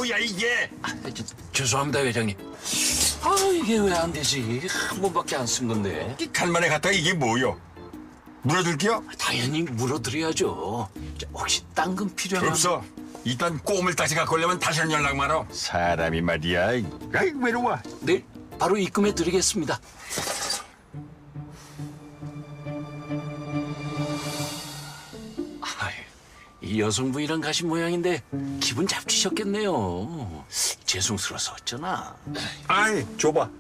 뭐야 이게? 죄송합니다, 회장님. 아, 이게 왜 안 되지? 한 번밖에 안 쓴 건데. 이 간만에 갔다가 이게 뭐요? 물어줄게요? 당연히 물어드려야죠. 혹시 딴 건 필요하면... 없어. 일단 꼼을 다시 갖고 오려면 다시는 연락 말어. 사람이 말이야. 아이 외로워. 네, 바로 입금해 드리겠습니다. 이 여성분이랑 가신 모양인데 기분 잡치셨겠네요. 죄송스러워서 어쩌나. 아이 줘봐.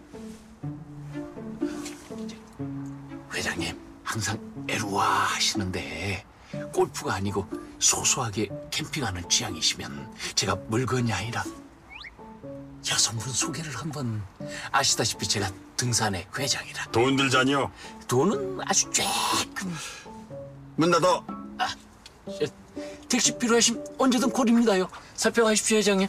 회장님 항상 애로워하시는데 골프가 아니고 소소하게 캠핑하는 취향이시면 제가 물건이 아니라 여성분 소개를 한번. 아시다시피 제가 등산의 회장이라. 돈 들자니요. 돈은 아주 조금. 문 닫어. 택시 필요하시면 언제든 콜입니다요. 살펴가십시오, 회장님.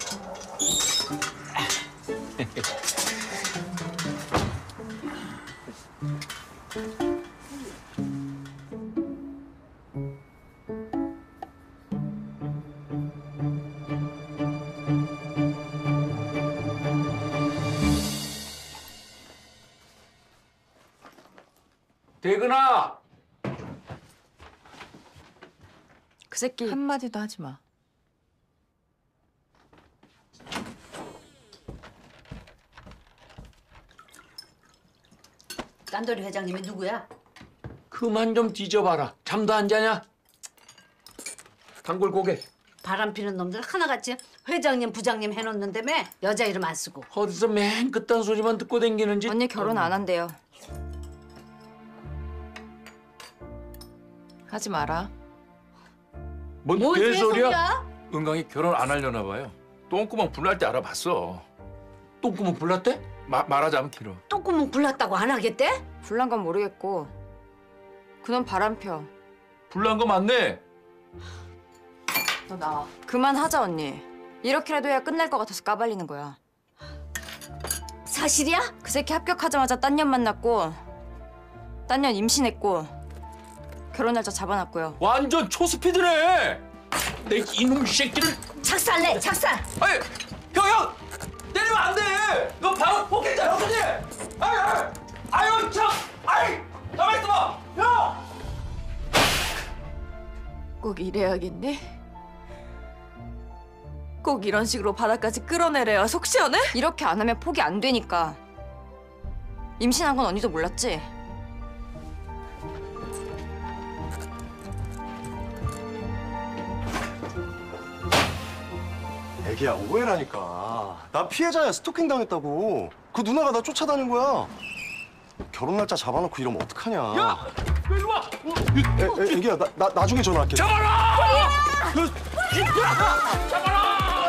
대근아! 그 새끼 한마디도 하지 마. 깐돌이 회장님이 누구야? 그만 좀 뒤져봐라. 잠도 안 자냐? 단골 고개. 바람 피는 놈들 하나같이 회장님, 부장님 해놓는다며 여자 이름 안 쓰고. 어디서 맨 그딴 소리만 듣고 댕기는지. 언니 결혼 안 한대요. 하지 마라. 뭔 뭔 개소리야? 개소리야? 은강이 결혼 안 하려나 봐요. 똥구멍 불날 때 알아봤어. 똥구멍 불났대? 말하자면 길어. 똥구멍 불났다고 안 하겠대? 불난 건 모르겠고 그놈 바람 펴. 불난 거 맞네. 너 나와. 그만하자 언니. 이렇게라도 해야 끝날 것 같아서 까발리는 거야. 사실이야? 그 새끼 합격하자마자 딴 년 만났고 딴 년 임신했고 결혼 날짜 잡아놨고요. 완전 초스피드네. 내 이놈 새끼를. 착살내, 착살! 아니, 형! 때리면 안 돼! 너 바로 포켓자 형님! 아유, 참! 가만 있어봐! 형! 꼭 이래야겠니? 꼭 이런 식으로 바닥까지 끌어내려야 속 시원해? 이렇게 안 하면 포기 안 되니까. 임신한 건 언니도 몰랐지? 애기야, 오해라니까. 나 피해자야. 스토킹 당했다고. 그 누나가 나 쫓아다닌 거야. 결혼 날짜 잡아놓고 이러면 어떡하냐. 야! 너 이리 와! 애기야, 나 나중에 전화할게. 잡아라! 잡아라!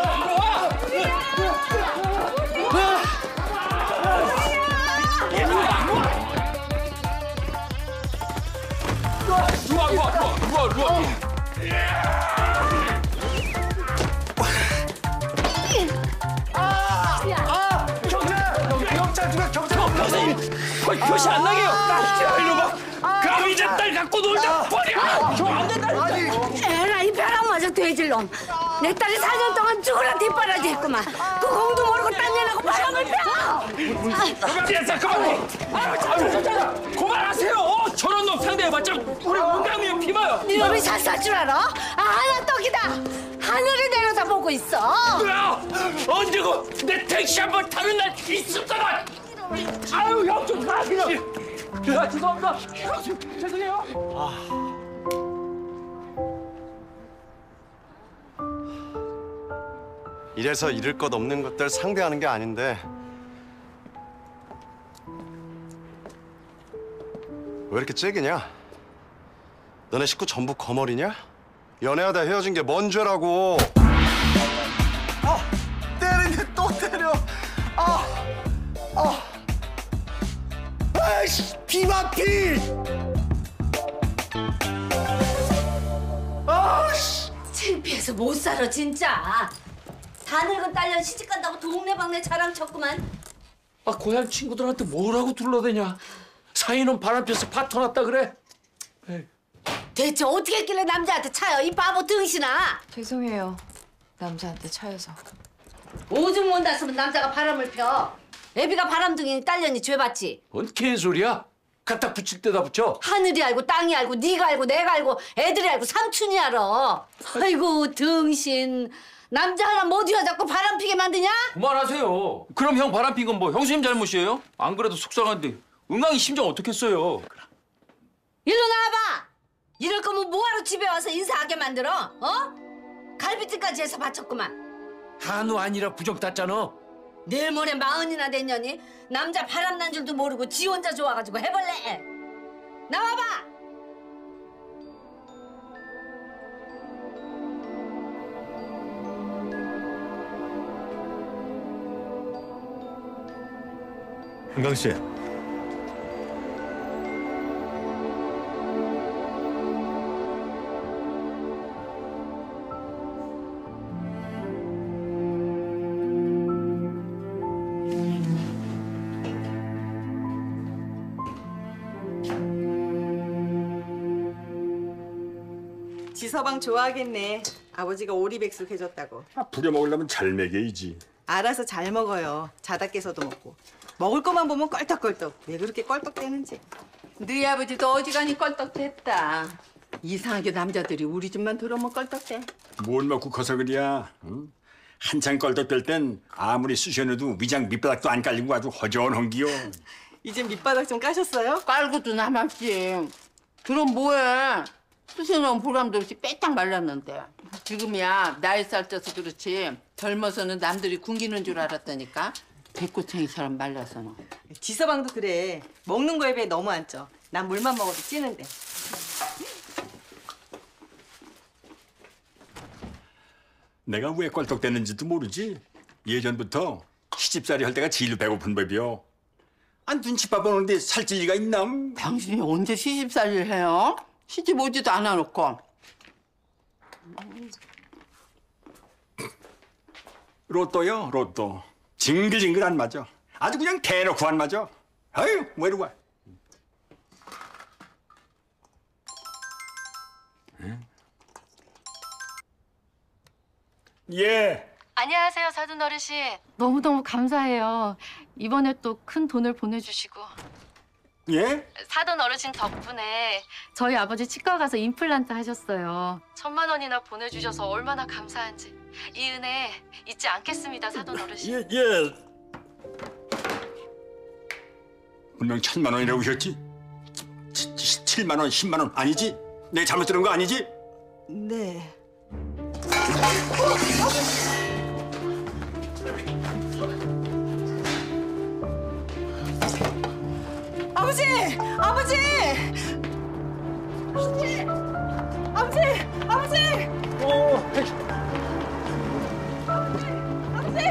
표시 안 나게요. 이리 봐. 그럼 이제 딸 갖고 놀자. 버려. 안 된다. 에라, 이 벼락맞아 돼질놈. 내 딸이 4년 동안 죽으라 뒷바라지 했구만. 그 공도 모르고 딴 년하고 바람을 펴! 됐어, 그만해. 아유, 그만하세요. 저런 놈 상대해봤자 우리 은강이면 피마요. 네 놈이 살 줄 알아? 아, 하나 떡이다. 하늘을 내려다보고 있어. 뭐야? 언제고 내 택시 한번 타는 날 있었잖아. 아유, 형 좀 가, 그냥. 죄송합니다. 죄송해요. 이래서 잃을 것 없는 것들 상대하는 게 아닌데 왜 이렇게 째기냐? 너네 식구 전부 거머리냐? 연애하다 헤어진 게 뭔 죄라고. 때리네, 또 때려. 아이씨, 피만 피. 아씨. 창피해서 못 살아, 진짜. 다 늙은 딸년 시집 간다고 동네방네 자랑 쳤구만. 아, 고향 친구들한테 뭐라고 둘러대냐? 사이는 바람 펴서 파토 났다 그래? 에이. 대체 어떻게 했길래 남자한테 차요, 이 바보 등신아. 죄송해요. 남자한테 차여서. 오줌 못 났으면 남자가 바람을 펴. 애비가 바람둥이 딸년이 죄받지. 뭔 개소리야? 갖다 붙일 때다 붙여. 하늘이 알고 땅이 알고 네가 알고 내가 알고 애들이 알고 삼촌이 알아. 아이고 등신. 남자 하나 못 이어잡고 바람 피게 만드냐? 그만하세요. 그럼 형 바람 핀 건 뭐 형수님 잘못이에요? 안 그래도 속상한데 은광이 심정 어떻겠어요? 일로 나와봐. 이럴 거면 뭐하러 집에 와서 인사하게 만들어? 어? 갈비찜까지 해서 바쳤구만. 한우 아니라 부적 땄잖아. 내일 모레 40이나 됐냐니? 남자 바람난 줄도 모르고 지 혼자 좋아가지고 해볼래. 나와봐. 은강 씨. 지서방 좋아하겠네. 아버지가 오리백숙 해줬다고. 부려먹으려면 잘 먹여야지. 알아서 잘 먹어요. 자다 깨서도 먹고. 먹을 것만 보면 껄떡껄떡. 왜 그렇게 껄떡대는지. 너희 아버지도 어지간히 껄떡댔다. 이상하게 남자들이 우리 집만 들어오면 껄떡대. 뭘 먹고 커서 그랴. 응? 한창 껄떡댈 땐 아무리 쑤셔내도 위장 밑바닥도 안 깔리고 아주 허전한기요. 이제 밑바닥 좀 까셨어요? 깔고도 남았지. 그럼 뭐해? 수시는 보람도 없이 빼딱 말랐는데. 지금이야 나이 살 쪄서 그렇지. 젊어서는 남들이 굶기는 줄 알았다니까. 백고챙이처럼 말라서는. 지서방도 그래. 먹는 거에 비해 너무 안 쪄. 난 물만 먹어도 찌는데. 내가 왜 껄떡댔는지도 모르지. 예전부터 시집살이 할 때가 제일 배고픈 법이요. 안 눈치밥 보는데 살찔 리가 있나? 당신이 언제 시집살이를 해요? 시집 오지도 않아 놓고. 로또요, 로또. 징글징글 안 맞아. 아주 그냥 대놓고 안 맞아. 아유, 왜 이리 와. 예. 안녕하세요, 사돈 어르신. 너무너무 감사해요. 이번에 또 큰 돈을 보내주시고. 예? 사돈 어르신 덕분에 저희 아버지 치과 가서 임플란트 하셨어요. 1,000만 원이나 보내주셔서 얼마나 감사한지. 이 은혜 잊지 않겠습니다, 사돈 어르신. 예, 예. 분명 1,000만 원이라고 하셨지? 7만 원, 10만 원 아니지? 내 잘못 들은 거 아니지? 네. 아버지! 아버지! 아버지! 아버지! 아버지! 아버지!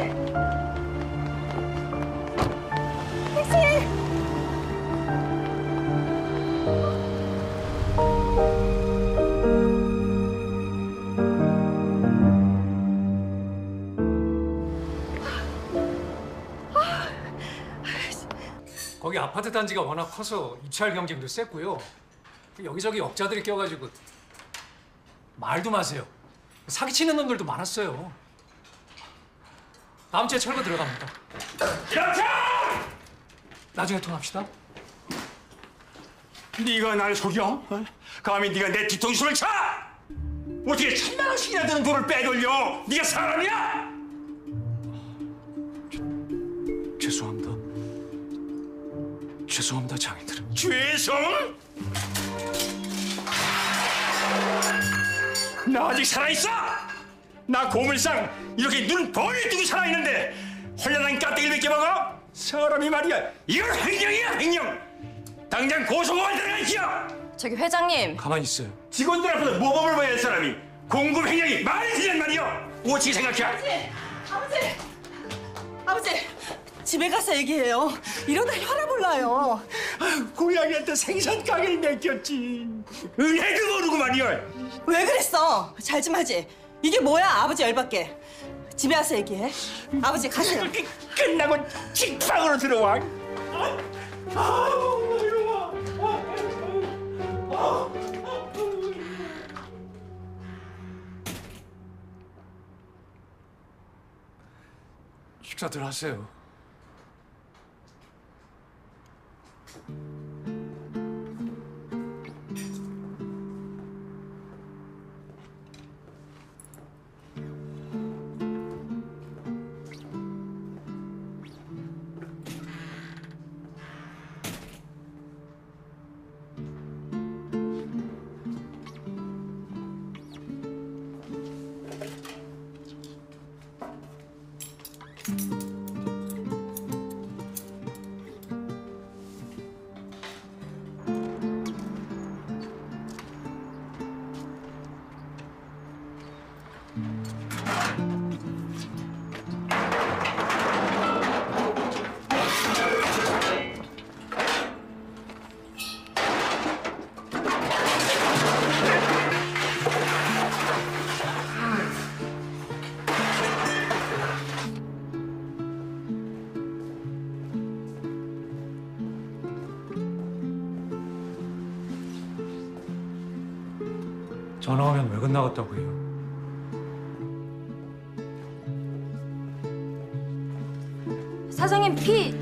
택시! 거기 아파트 단지가 워낙 커서 입찰 경쟁도 셌고요. 여기저기 업자들이 껴가지고 말도 마세요. 사기치는 놈들도 많았어요. 다음 주에 철거 들어갑니다. 이렇게! 나중에 통합시다. 네가 날 속여? 어? 감히 네가 내 뒤통수를 쳐? 어떻게 1,000만 원씩이나 되는 돈을 빼돌려? 네가 사람이야? 죄송합니다. 죄송합니다, 장인들은. 죄송? 나 아직 살아있어? 나 고물상 이렇게 눈 벌 뜨고 살아있는데 홀려난 까대기를 몇 개 먹어? 사람이 말이야, 이건 횡령이야, 횡령! 당장 고소고발 들어가시오! 저기 회장님. 가만히 있어요. 직원들 앞에서 모범을 보여야 할 사람이 공급 횡령이 말이 되냔 말이오! 오지 생각해! 아버지! 아버지! 집에 가서 얘기해요. 이러다 혈압 올라요. 고양이한테 생선 가게를 맡겼지. 은혜도 모르고 말이오! 왜 그랬어? 잘 좀 하지. 이게 뭐야? 아버지 열받게. 집에 와서 얘기해. 아버지 가세요. 끝나고 직방으로 들어와. 식사들 하세요. 전화 오면 외근 나갔다고 해요. 사장님 피!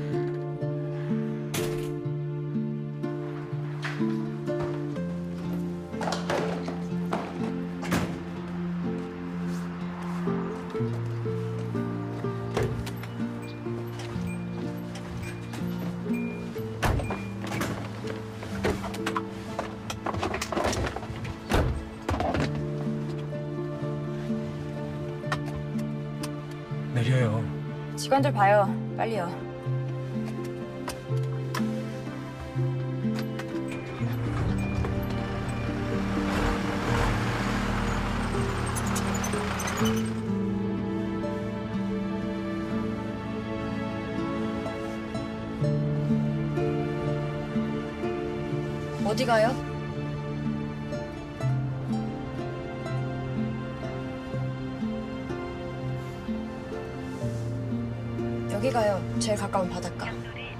내려요. 직원들 봐요. 빨리요. 어디 가요? 여기 가요. 제일 가까운 바닷가.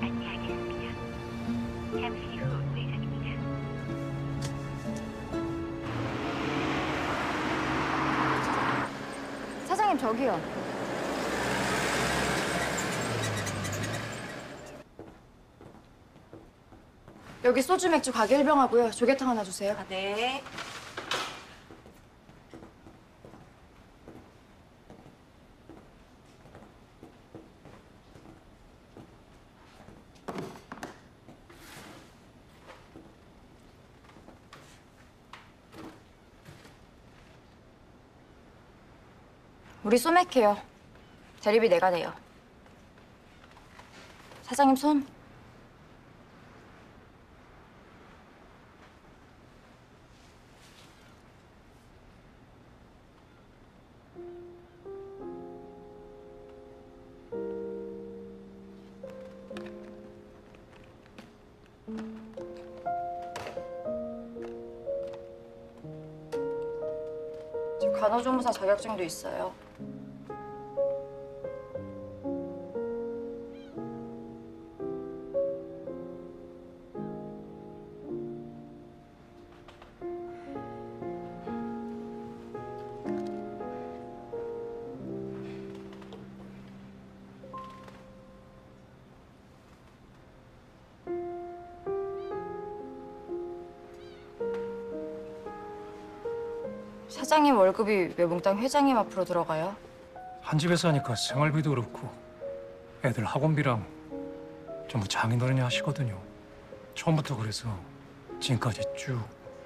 사장님 저기요. 여기 소주 맥주 가게 1병 하고요. 조개탕 하나 주세요. 네. 우리 소맥해요. 대리비 내가 내요. 사장님 손. 저 간호조무사 자격증도 있어요. 사장님 월급이 왜 몽땅 회장님 앞으로 들어가요? 한 집에서 하니까 생활비도 그렇고 애들 학원비랑 전부 장인어른이 하시거든요. 처음부터 그래서 지금까지 쭉.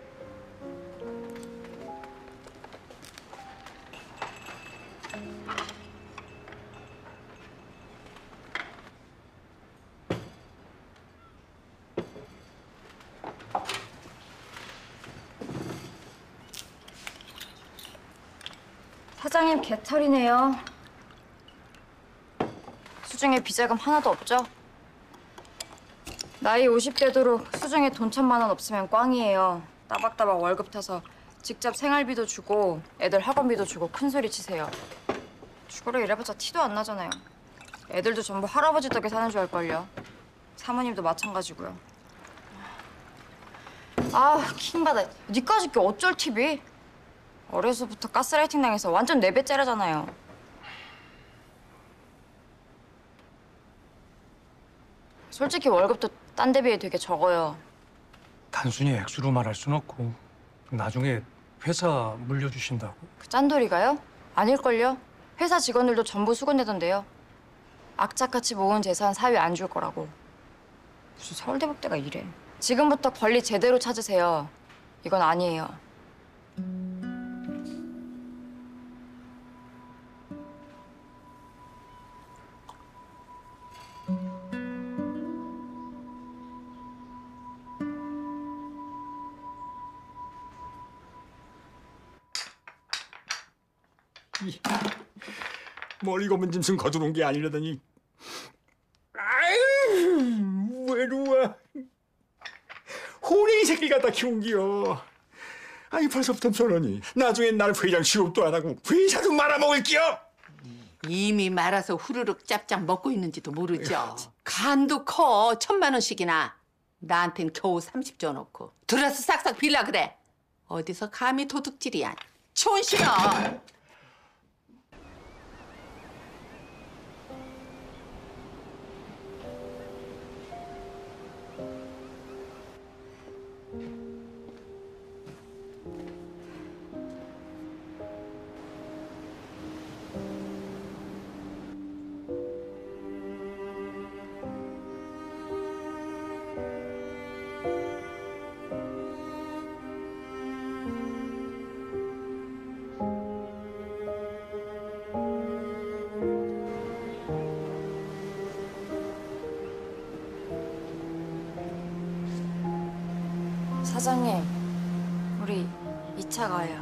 사장님 개털이네요. 수중에 비자금 하나도 없죠? 나이 50대도록 수중에 돈 1,000만 원 없으면 꽝이에요. 따박따박 월급 타서 직접 생활비도 주고 애들 학원비도 주고 큰소리 치세요. 죽으러 일해봤자 티도 안 나잖아요. 애들도 전부 할아버지 덕에 사는 줄 알걸요. 사모님도 마찬가지고요. 아, 킹받아. 니까짓 게 어쩔 TV? 어려서부터 가스라이팅 당해서 완전 4배째라잖아요. 솔직히 월급도 딴 데 비해 되게 적어요. 단순히 액수로 말할 순 없고 나중에 회사 물려주신다고. 그 짠돌이가요? 아닐걸요? 회사 직원들도 전부 수건내던데요. 악착같이 모은 재산 사위 안 줄 거라고. 무슨 서울대복대가 이래. 지금부터 권리 제대로 찾으세요. 이건 아니에요. 머리 검은 짐승 거두는 게 아니라더니. 아유, 외로워. 호랭이 새끼 갖다 키운기요. 아니 벌써부터 저러니 나중엔 나를 회장 취급도 안 하고 회사도 말아먹을게요. 이미 말아서 후루룩 짭짭 먹고 있는지도 모르죠. 간도 커. 1,000만 원씩이나. 나한텐 겨우 30조 넣고. 들어서 싹싹 빌라 그래. 어디서 감히 도둑질이야. 촌싫어. 사장님, 우리 2차 가요.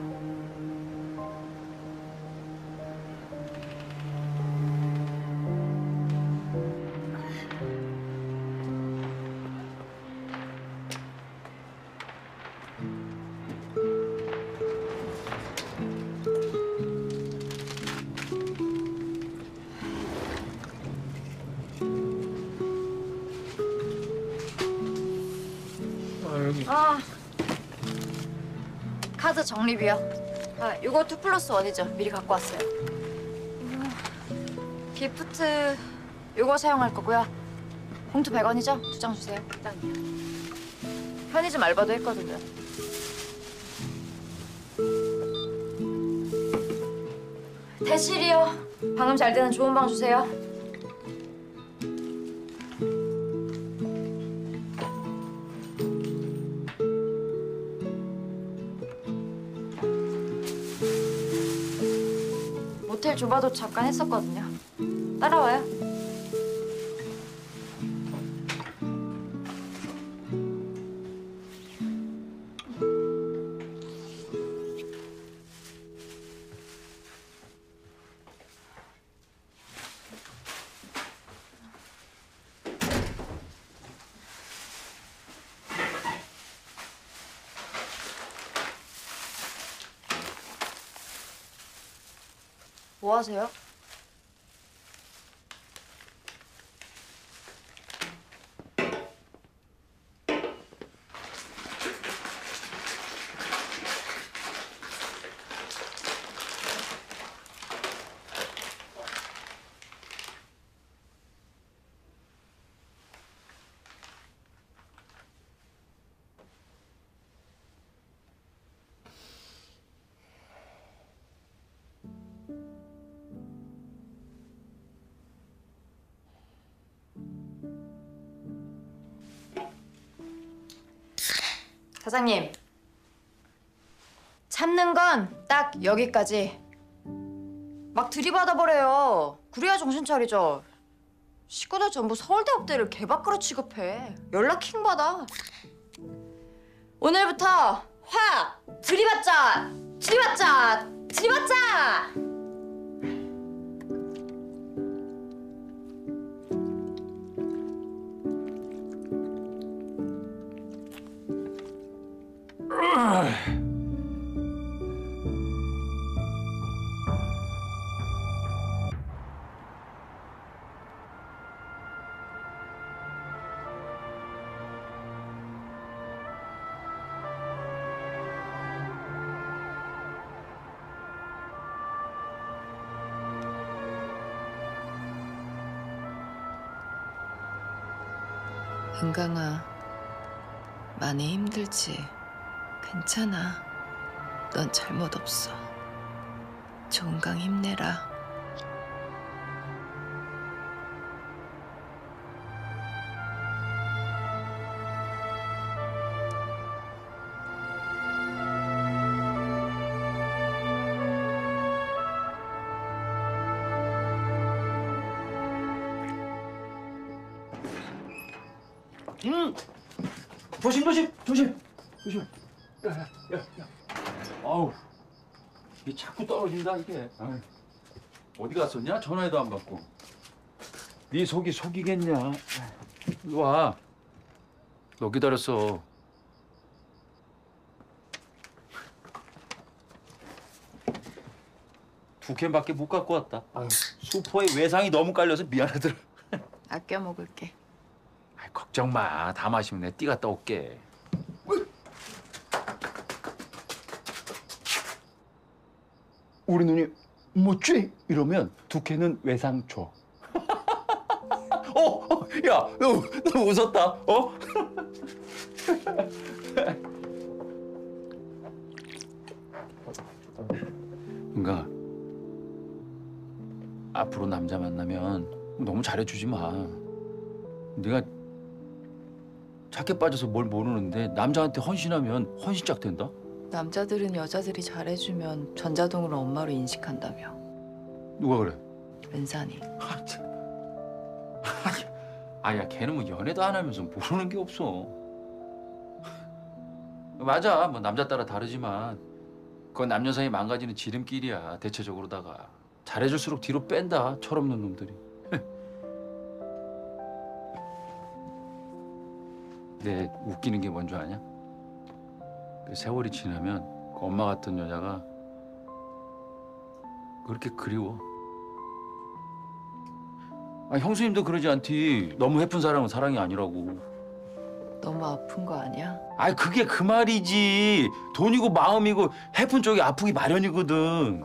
카드 적립이요. 이거 2+1이죠. 미리 갖고 왔어요. 기프트 이거 사용할 거고요. 봉투 100원이죠? 2장 주세요. 일단요. 편의점 알바도 했거든요. 대실이요. 방음 잘 되는 좋은 방 주세요. 모텔 조바도 잠깐 했었거든요. 따라와요. 뭐 하세요? 사장님, 참는 건 딱 여기까지. 막 들이받아 버려요. 그래야 정신 차리죠. 식구들 전부 서울대 업대를 개밥그릇 취급해. 연락 킹 받아. 오늘부터 화! 들이받자! 들이받자! 들이받자! 은강아, 많이 힘들지? 괜찮아. 넌 잘못 없어. 조은강 힘내라. 조심. 야. 아우, 이게 자꾸 떨어진다 이게. 아유, 어디 갔었냐? 전화해도 안 받고. 네 속이 속이겠냐? 이리 와. 너 기다렸어. 두 캔밖에 못 갖고 왔다. 아유, 수포에 외상이 너무 깔려서 미안하더라. 아껴 먹을게. 걱정 마. 다 마시면 내 띠 갔다 올게. 우리 누님 뭐지? 이러면 두 캔은 외상 줘. 야, 너 웃었다. 어? 은강아, 앞으로 남자 만나면 너무 잘해주지 마. 네가 착해 빠져서 뭘 모르는데 남자한테 헌신하면 헌신짝 된다? 남자들은 여자들이 잘해주면 전자동으로 엄마로 인식한다며. 누가 그래? 은산이. 아니야, 걔는 뭐 연애도 안 하면서 모르는 게 없어. 맞아, 뭐 남자 따라 다르지만 그건 남녀 사이 망가지는 지름길이야. 대체적으로다가 잘해줄수록 뒤로 뺀다, 철없는 놈들이. 내 웃기는 게 뭔지 아냐? 그 세월이 지나면 그 엄마 같은 여자가 그렇게 그리워. 아, 형수님도 그러지 않디. 너무 해픈 사랑은 사랑이 아니라고. 너무 아픈 거 아니야? 아이, 그게 그 말이지. 돈이고 마음이고 해픈 쪽이 아프기 마련이거든.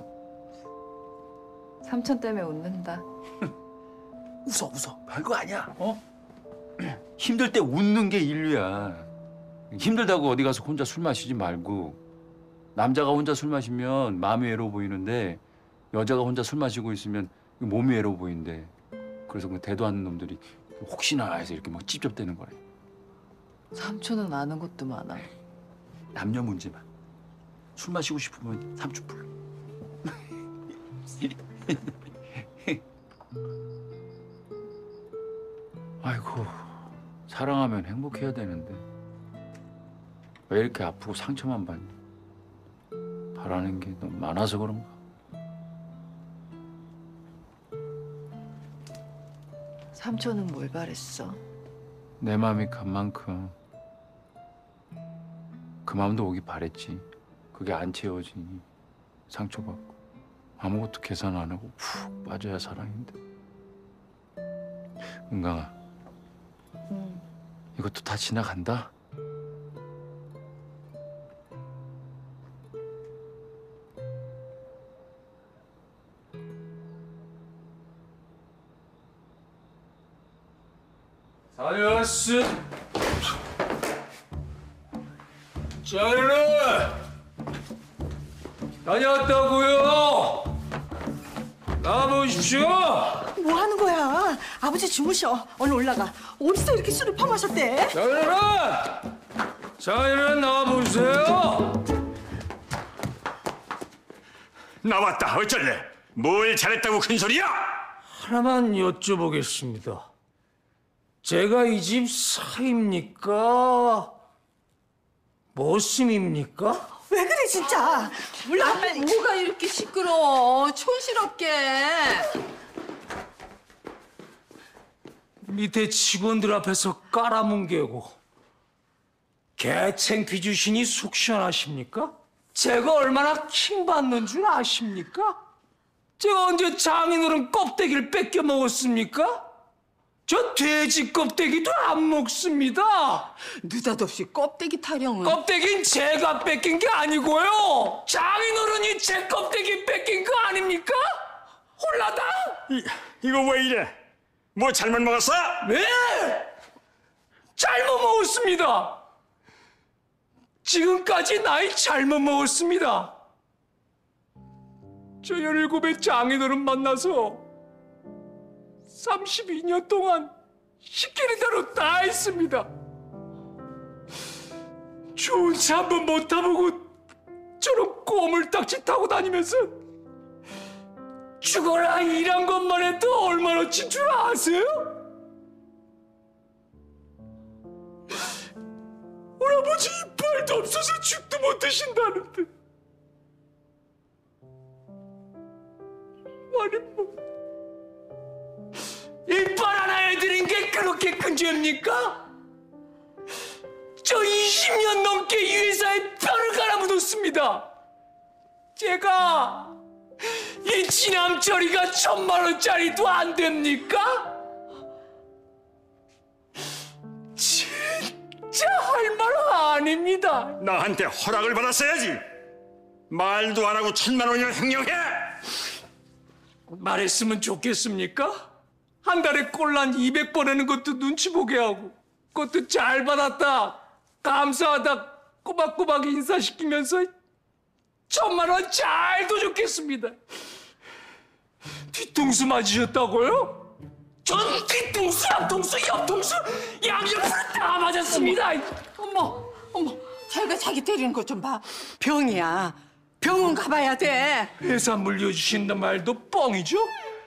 삼촌 때문에 웃는다. 웃어. 별거 아니야. 어? 힘들 때 웃는 게 인류야. 힘들다고 어디 가서 혼자 술 마시지 말고. 남자가 혼자 술 마시면 마음이 외로워 보이는데 여자가 혼자 술 마시고 있으면 몸이 외로워 보인대. 그래서 그 대도 않는 놈들이 혹시나 해서 이렇게 막 찝쩍대는 거래. 삼촌은 아는 것도 많아. 남녀 문제만. 술 마시고 싶으면 삼촌 불러. 아이고, 사랑하면 행복해야 되는데 왜 이렇게 아프고 상처만 받니? 바라는 게 너무 많아서 그런가? 삼촌은 뭘 바랬어? 내 마음이 간 만큼 그 마음도 오기 바랬지. 그게 안 채워지니 상처받고 아무것도 계산 안 하고 푹 빠져야 사랑인데. 은강아, 이것도 다 지나간다. 다녀왔어. 자네는 다녀왔다고요. 나와보십시오. 뭐 하는 거야? 아버지 주무셔. 얼른 올라가. 어디서 이렇게 술을 퍼마셨대? 자네는 나와보세요. 나왔다. 어쩔래? 뭘 잘했다고 큰 소리야? 하나만 여쭤보겠습니다. 제가 이 집 사입니까? 모심입니까? 왜 그래 진짜? 올라가 빨리. 뭐가 이렇게 시끄러워? 촌스럽게. 밑에 직원들 앞에서 깔아뭉개고 개챙피 주시니 속 시원하십니까? 제가 얼마나 킹받는 줄 아십니까? 제가 언제 장인어른 껍데기를 뺏겨 먹었습니까? 저 돼지 껍데기도 안 먹습니다. 느닷없이 껍데기 타령은. 껍데기는 제가 뺏긴 게 아니고요. 장인어른이 제 껍데기 뺏긴 거 아닙니까? 홀라당? 이거 왜 이래? 뭐 잘못 먹었어? 왜? 잘못 먹었습니다. 지금까지 나이 잘못 먹었습니다. 저 17의 장인어른 만나서 32년 동안 시키는 대로 다 했습니다. 좋은 차 한 번 못 타보고 저런 꼬물딱지 타고 다니면서 죽어라 일한 것만 해도 얼마나 친 줄 아세요? 우리 아버지 이빨도 없어서 죽도 못 드신다는데 아니 뭐 이빨 하나 해드린 게 그렇게 큰 죄입니까? 저 20년 넘게 이 회사에 뼈를 갈아묻었습니다. 제가 이 지남처리가 1,000만 원짜리도 안 됩니까? 진짜 할 말 아닙니다. 나한테 허락을 받았어야지. 말도 안 하고 1,000만 원이나 횡령해. 말했으면 좋겠습니까? 한 달에 꼴란 200번 하는 것도 눈치 보게 하고 그것도 잘 받았다 감사하다 꼬박꼬박 인사시키면서 1,000만 원 잘도 좋겠습니다. 뒤통수 맞으셨다고요? 전 뒤통수, 앞통수, 옆통수 양옆으로 다 맞았습니다. 어머, 자기가 자기 때리는 것 좀 봐. 병이야. 병원 가봐야 돼. 회사 물려주신단 말도 뻥이죠?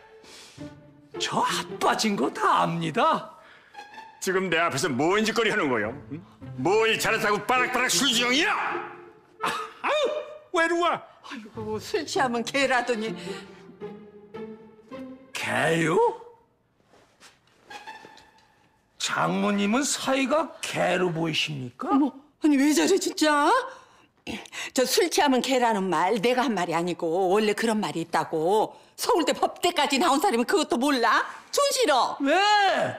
저 핫빠진 거 다 압니다. 지금 내 앞에서 뭔 짓거리 하는 거요? 응? 뭘 잘했다고 빠락빠락 술주정이야? 아우 외로워. 아이고, 술 취하면 개라더니. 개요? 장모님은 사이가 개로 보이십니까? 어머, 아니 왜 저래 진짜? 저 술 취하면 개라는 말 내가 한 말이 아니고 원래 그런 말이 있다고. 서울대 법대까지 나온 사람이 그것도 몰라? 촌시러. 네!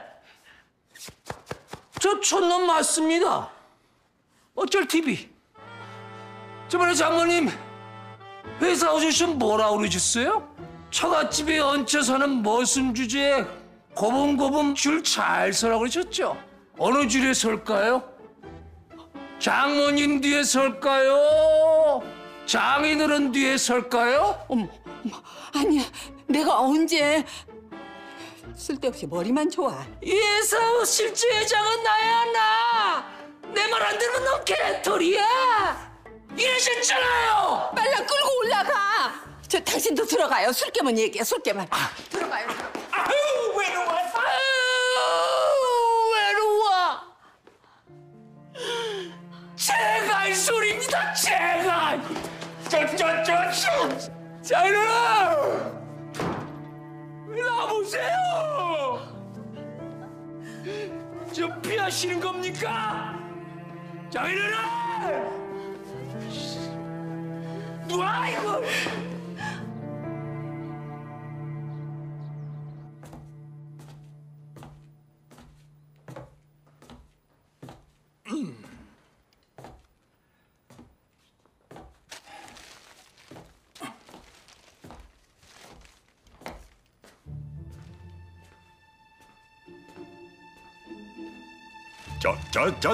저 촌놈 맞습니다. 어쩔 TV. 저번에 장모님 회사 오셨으면 뭐라 그러셨어요? 처갓집에 얹혀 사는 머슴 주제에 고분고분 줄 잘 서라 그러셨죠? 어느 줄에 설까요? 장모님 뒤에 설까요? 장인어른 뒤에 설까요? 어머, 아니야. 내가 언제 쓸데없이 머리만 좋아. 이 회사 실제 회장은 나야 나. 내 말 안 들으면 넌 개털이야. 이러셨잖아요. 빨리 끌고 올라가. 저 당신도 들어가요. 술 깨면 얘기해. 술 깨면. 들어가요. 아유 외로워. 아유 외로워. 제가 이 소리입니다. 제가. 자 일어나. 나보세요. 저 피하시는 겁니까? 자 일어나. 놔 이거. 저.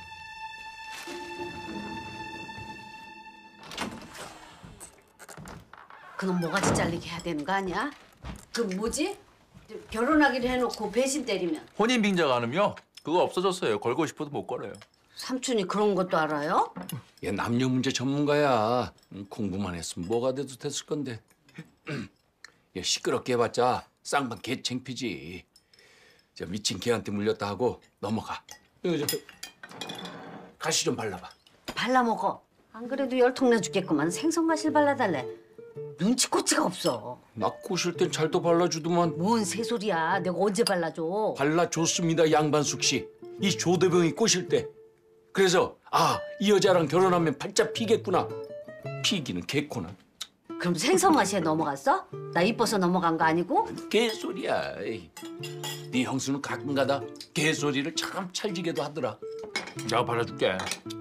그놈 모가지 잘리게 해야 되는 거 아니야? 그 뭐지? 결혼하기로 해놓고 배신 때리면 혼인 빙자가 않으며 그거 없어졌어요. 걸고 싶어도 못 걸어요. 삼촌이 그런 것도 알아요? 얘 남녀 문제 전문가야. 공부만 했으면 뭐가 돼도 됐을 건데. 얘 시끄럽게 해봤자 쌍방 개 창피지. 저 미친 개한테 물렸다 하고 넘어가. 이거 저 가시 좀 발라봐. 발라먹어. 안 그래도 열통 내 죽겠구만. 생선가실 발라달래. 눈치코치가 없어. 나 꼬실 땐 잘도 발라주더만. 뭔 새소리야. 내가 언제 발라줘. 발라줬습니다, 양반숙 씨. 이 조대병이 꼬실 때. 그래서 이 여자랑 결혼하면 팔자 피겠구나. 피기는 개코나. 그럼 생선가시에 넘어갔어? 나 이뻐서 넘어간 거 아니고? 개소리야. 네 형수는 가끔가다 개소리를 참 찰지게도 하더라. 내가 발라줄게.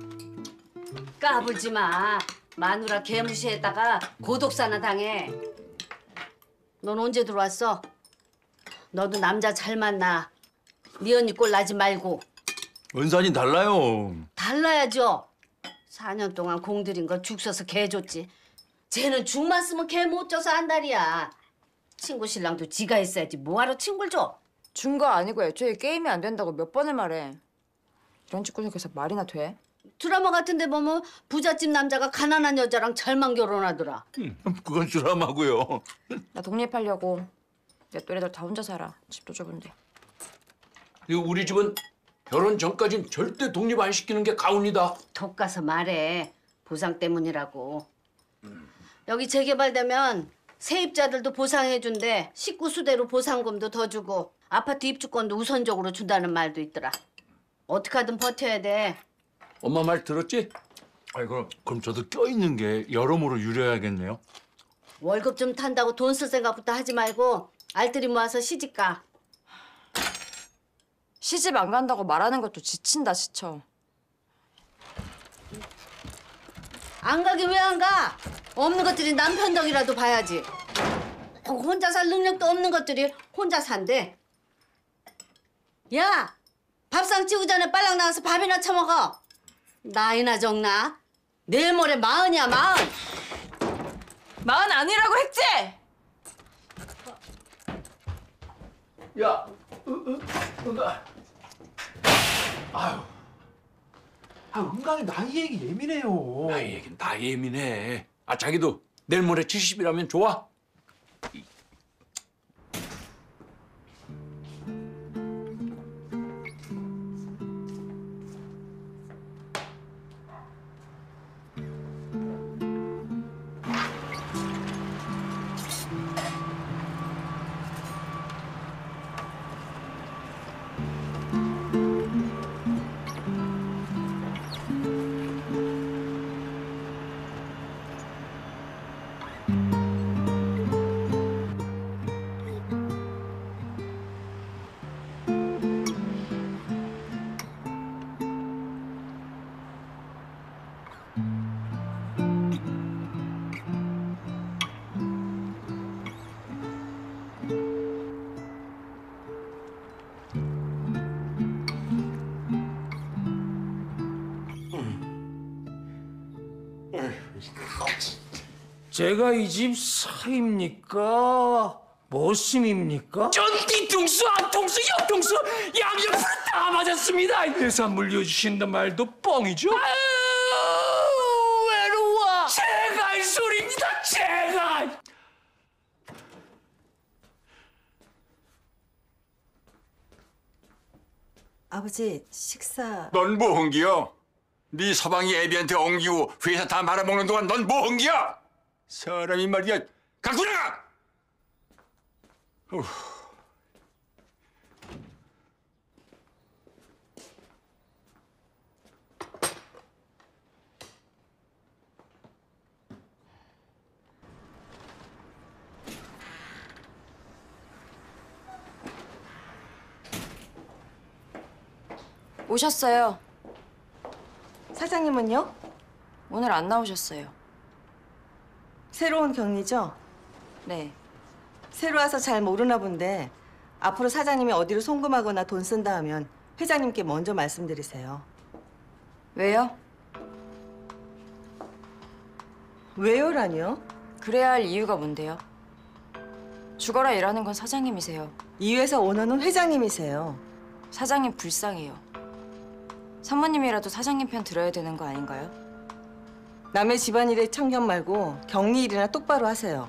까불지 마. 마누라 개무시했다가 고독사나 당해. 넌 언제 들어왔어? 너도 남자 잘 만나. 네 언니 꼴 나지 말고. 원산이 달라요. 달라야죠. 4년 동안 공들인 거 죽 써서 개 줬지. 쟤는 죽만 쓰면 개 못 줘서 안달이야. 친구 신랑도 지가 있어야지 뭐하러 친구를 줘. 준 거 아니고 애초에 게임이 안 된다고 몇 번을 말해. 이런 집구석에서 말이나 돼? 드라마 같은 데 보면 부잣집 남자가 가난한 여자랑 잘만 결혼하더라. 그건 드라마고요. 나 독립하려고. 내 또래들 다 혼자 살아. 집도 좁은데. 그리고 우리 집은 결혼 전까진 절대 독립 안 시키는 게 가훈이다. 덕 가서 말해. 보상 때문이라고. 여기 재개발되면 세입자들도 보상해준대. 식구 수대로 보상금도 더 주고 아파트 입주권도 우선적으로 준다는 말도 있더라. 어떻게든 버텨야 돼. 엄마 말 들었지? 아이 그럼 저도 껴있는 게 여러모로 유려하겠네요. 월급 좀 탄다고 돈 쓸 생각부터 하지 말고 알뜰히 모아서 시집 가. 시집 안 간다고 말하는 것도 지친다 지쳐. 안 가긴 왜 안 가? 없는 것들이 남편 덕이라도 봐야지. 혼자 살 능력도 없는 것들이 혼자 산대. 야! 밥상 치우기 전에 빨랑 나와서 밥이나 처먹어. 나이나 적나? 내일 모레 40이야 40. 40 아니라고 했지? 야, 은강이 나이 얘기 예민해요. 나이 얘긴 다 예민해. 아, 자기도 내일 모레 70이라면 좋아? 제가 이 집 사입니까? 머슴입니까? 전 뒤통수, 앞통수, 옆통수, 양옆으로 다 맞았습니다. 회사 물려주신단 말도 뻥이죠? 아유, 외로워. 제가 할 소리입니다, 제가. 아버지 식사. 넌 뭐 헌기야? 네 서방이 애비한테 엉기고 회사 다 말아먹는 동안 넌 뭐 헌기야? 사람이 말이야. 갖고 나가! 오셨어요. 사장님은요? 오늘 안 나오셨어요. 새로운 격리죠? 네. 새로 와서 잘 모르나 본데 앞으로 사장님이 어디로 송금하거나 돈 쓴다 하면 회장님께 먼저 말씀드리세요. 왜요? 왜요라니요? 그래야 할 이유가 뭔데요? 죽어라 일하는 건 사장님이세요. 이 회사 오너는 회장님이세요. 사장님 불쌍해요. 사모님이라도 사장님 편 들어야 되는 거 아닌가요? 남의 집안일에 참견 말고 격리 일이나 똑바로 하세요.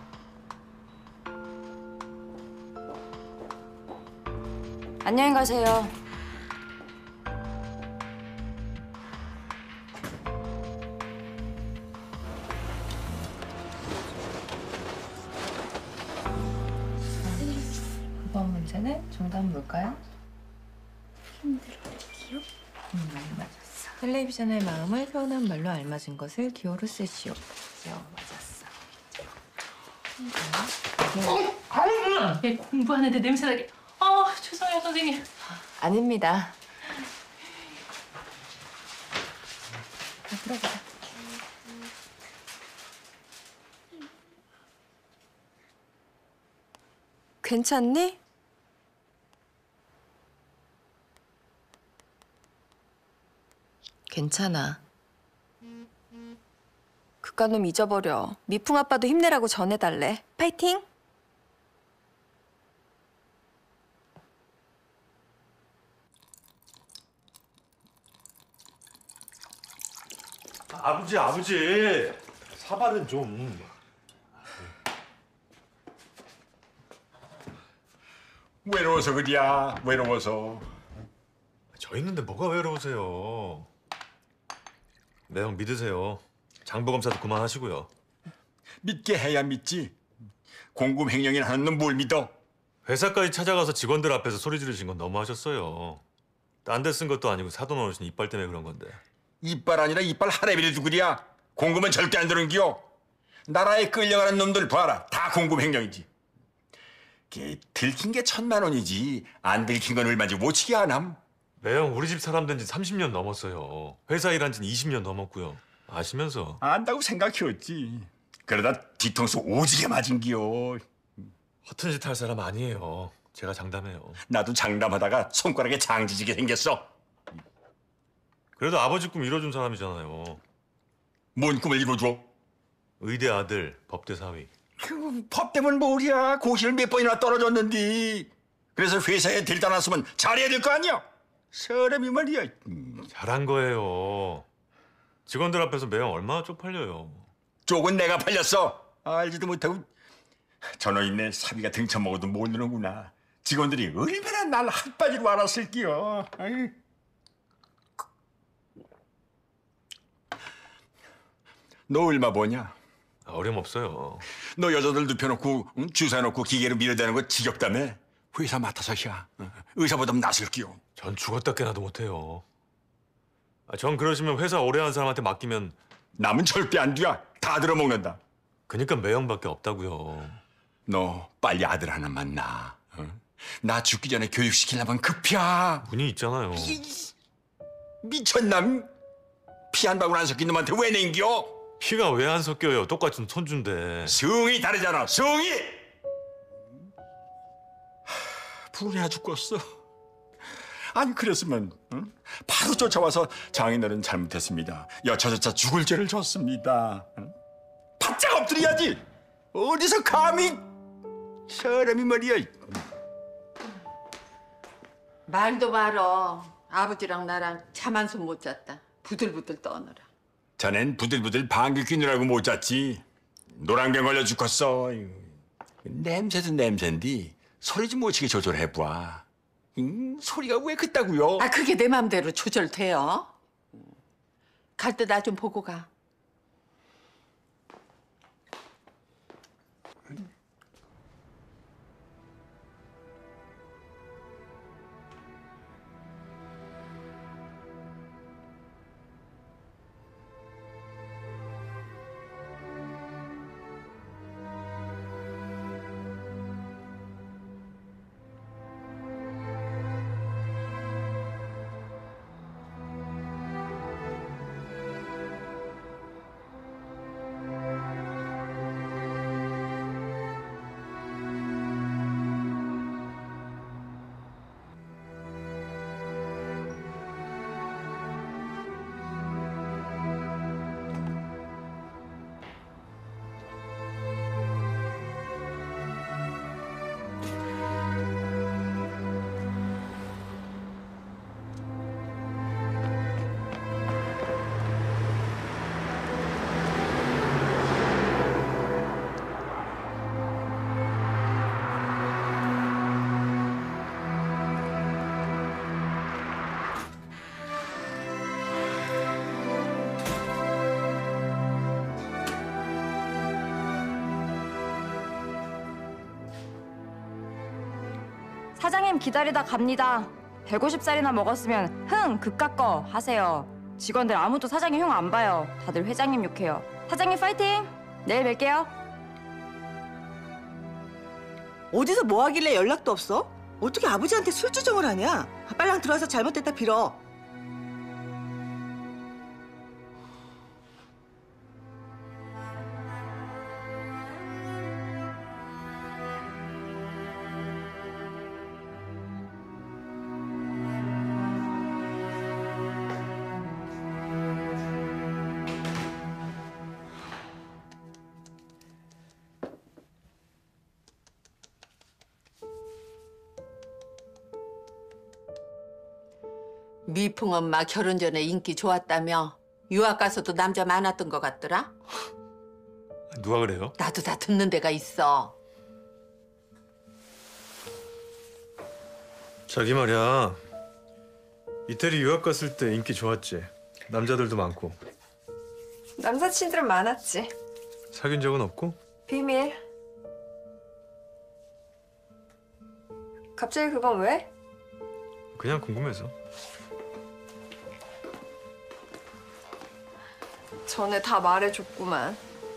안녕히 가세요. 이번 문제는 정답 뭘까요? 많이 맞았어. 텔레비전의 마음을 표현한 말로 알맞은 것을 기호로 쓰시오. 기호 맞았어. 얘 공부하는데 냄새나게. 죄송해요 선생님. 아닙니다. 들어보자. 괜찮니? 괜찮아. 그깟 놈 잊어버려. 미풍 아빠도 힘내라고 전해달래. 파이팅! 아버지. 사발은 좀. 외로워서 그리야. 외로워서. 저 있는데 뭐가 외로우세요? 매형 믿으세요. 장부 검사도 그만하시고요. 믿게 해야 믿지. 공금횡령이나 하는 놈 뭘 믿어? 회사까지 찾아가서 직원들 앞에서 소리 지르신 건 너무하셨어요. 딴 데 쓴 것도 아니고 사돈 어르신 이빨 때문에 그런 건데. 이빨 아니라 이빨 하레비를 그리야. 공금은 절대 안 들은겨. 나라에 끌려가는 놈들 봐라. 다 공금횡령이지. 들킨 게 1,000만 원이지. 안 들킨 건 얼마인지 못 치게 안 함. 매형 우리 집 사람 된 지 30년 넘었어요. 회사 일한 지는 20년 넘었고요. 아시면서. 안다고 생각했지. 그러다 뒤통수 오지게 맞은겨. 허튼 짓 할 사람 아니에요. 제가 장담해요. 나도 장담하다가 손가락에 장지지게 생겼어. 그래도 아버지 꿈 이뤄준 사람이잖아요. 뭔 꿈을 이뤄줘? 의대 아들, 법대 사위. 그 법 때문에 뭐야. 고시를 몇 번이나 떨어졌는데. 그래서 회사에 데려다 놨으면 잘해야 될 거 아니야. 사람이 말이야. 잘한 거예요. 직원들 앞에서 매형 얼마나 쪽팔려요. 쪽은 내가 팔렸어. 알지도 못하고. 저놈 있네. 사비가 등쳐 먹어도 모르는구나. 직원들이 얼마나 날 핫바지로 알았을게요. 아이. 너 얼마 버냐? 어림없어요. 너 여자들 눕혀놓고 주사해놓고 기계로 밀어대는 거 지겹다며? 회사 맡아서 야. 의사보다 낫을게요. 전 죽었다 깨나도 못해요. 전 그러시면 회사 오래 한 사람한테 맡기면 남은 절대 안 돼야. 다 들어먹는다. 그니까 매형밖에 없다고요. 너 빨리 아들 하나만 낳아. 나 죽기 전에 교육시키려면 급이야. 운이 있잖아요. 미쳤나? 피 한 방울 안 섞인 놈한테 왜 냉겨? 피가 왜 안 섞여요? 똑같은 손주인데. 성이 다르잖아. 성이. 불안해 죽겠어. 아니 그랬으면 바로 쫓아와서 장인어른 잘못했습니다. 여차저차 죽을 죄를 졌습니다. 바짝 엎드려야지. 어디서 감히 사람이 말이야. 말도 말어. 아버지랑 나랑 잠 한숨 못 잤다. 부들부들 떠느라. 자넨 부들부들 방귀 뀌느라고 못 잤지. 노란병 걸려 죽겠어. 냄새도 냄새인데 소리 좀 못 치게 조절해봐. 소리가 왜 그따구요? 아, 그게 내 맘대로 조절돼요. 갈 때 나 좀 보고 가. 사장님 기다리다 갑니다. 150살이나 먹었으면 흥 그깟 거 하세요. 직원들 아무도 사장님 흉 안 봐요. 다들 회장님 욕해요. 사장님 파이팅! 내일 뵐게요. 어디서 뭐 하길래 연락도 없어? 어떻게 아버지한테 술주정을 하냐? 빨랑 들어와서 잘못됐다 빌어. 미풍 엄마 결혼 전에 인기 좋았다며? 유학 가서도 남자 많았던 것 같더라? 누가 그래요? 나도 다 듣는 데가 있어. 자기 말이야. 이태리 유학 갔을 때 인기 좋았지. 남자들도 많고. 남사친들은 많았지. 사귄 적은 없고? 비밀. 갑자기 그건 왜? 그냥 궁금해서. 전에 다 말해줬구만.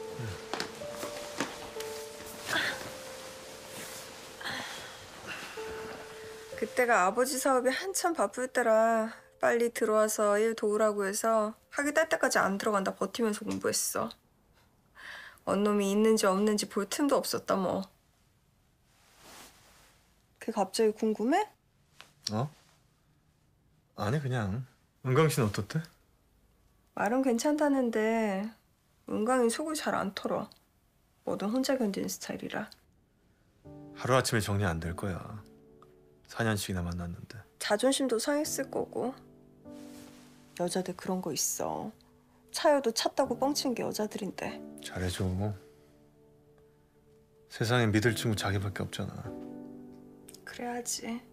그때가 아버지 사업이 한참 바쁠 때라 빨리 들어와서 일 도우라고 해서 학위 딸 때까지 안 들어간다 버티면서 공부했어. 원놈이 있는지 없는지 볼 틈도 없었다 뭐. 그게 갑자기 궁금해? 어? 아니 그냥. 은강 씨는 어떻대? 말은 괜찮다는데 은강이 속을 잘 안 털어. 뭐든 혼자 견디는 스타일이라. 하루아침에 정리 안 될 거야. 4년씩이나 만났는데. 자존심도 상했을 거고. 여자들 그런 거 있어. 차여도 찼다고 뻥치는 게 여자들인데. 잘해줘. 세상에 믿을 친구 자기밖에 없잖아. 그래야지.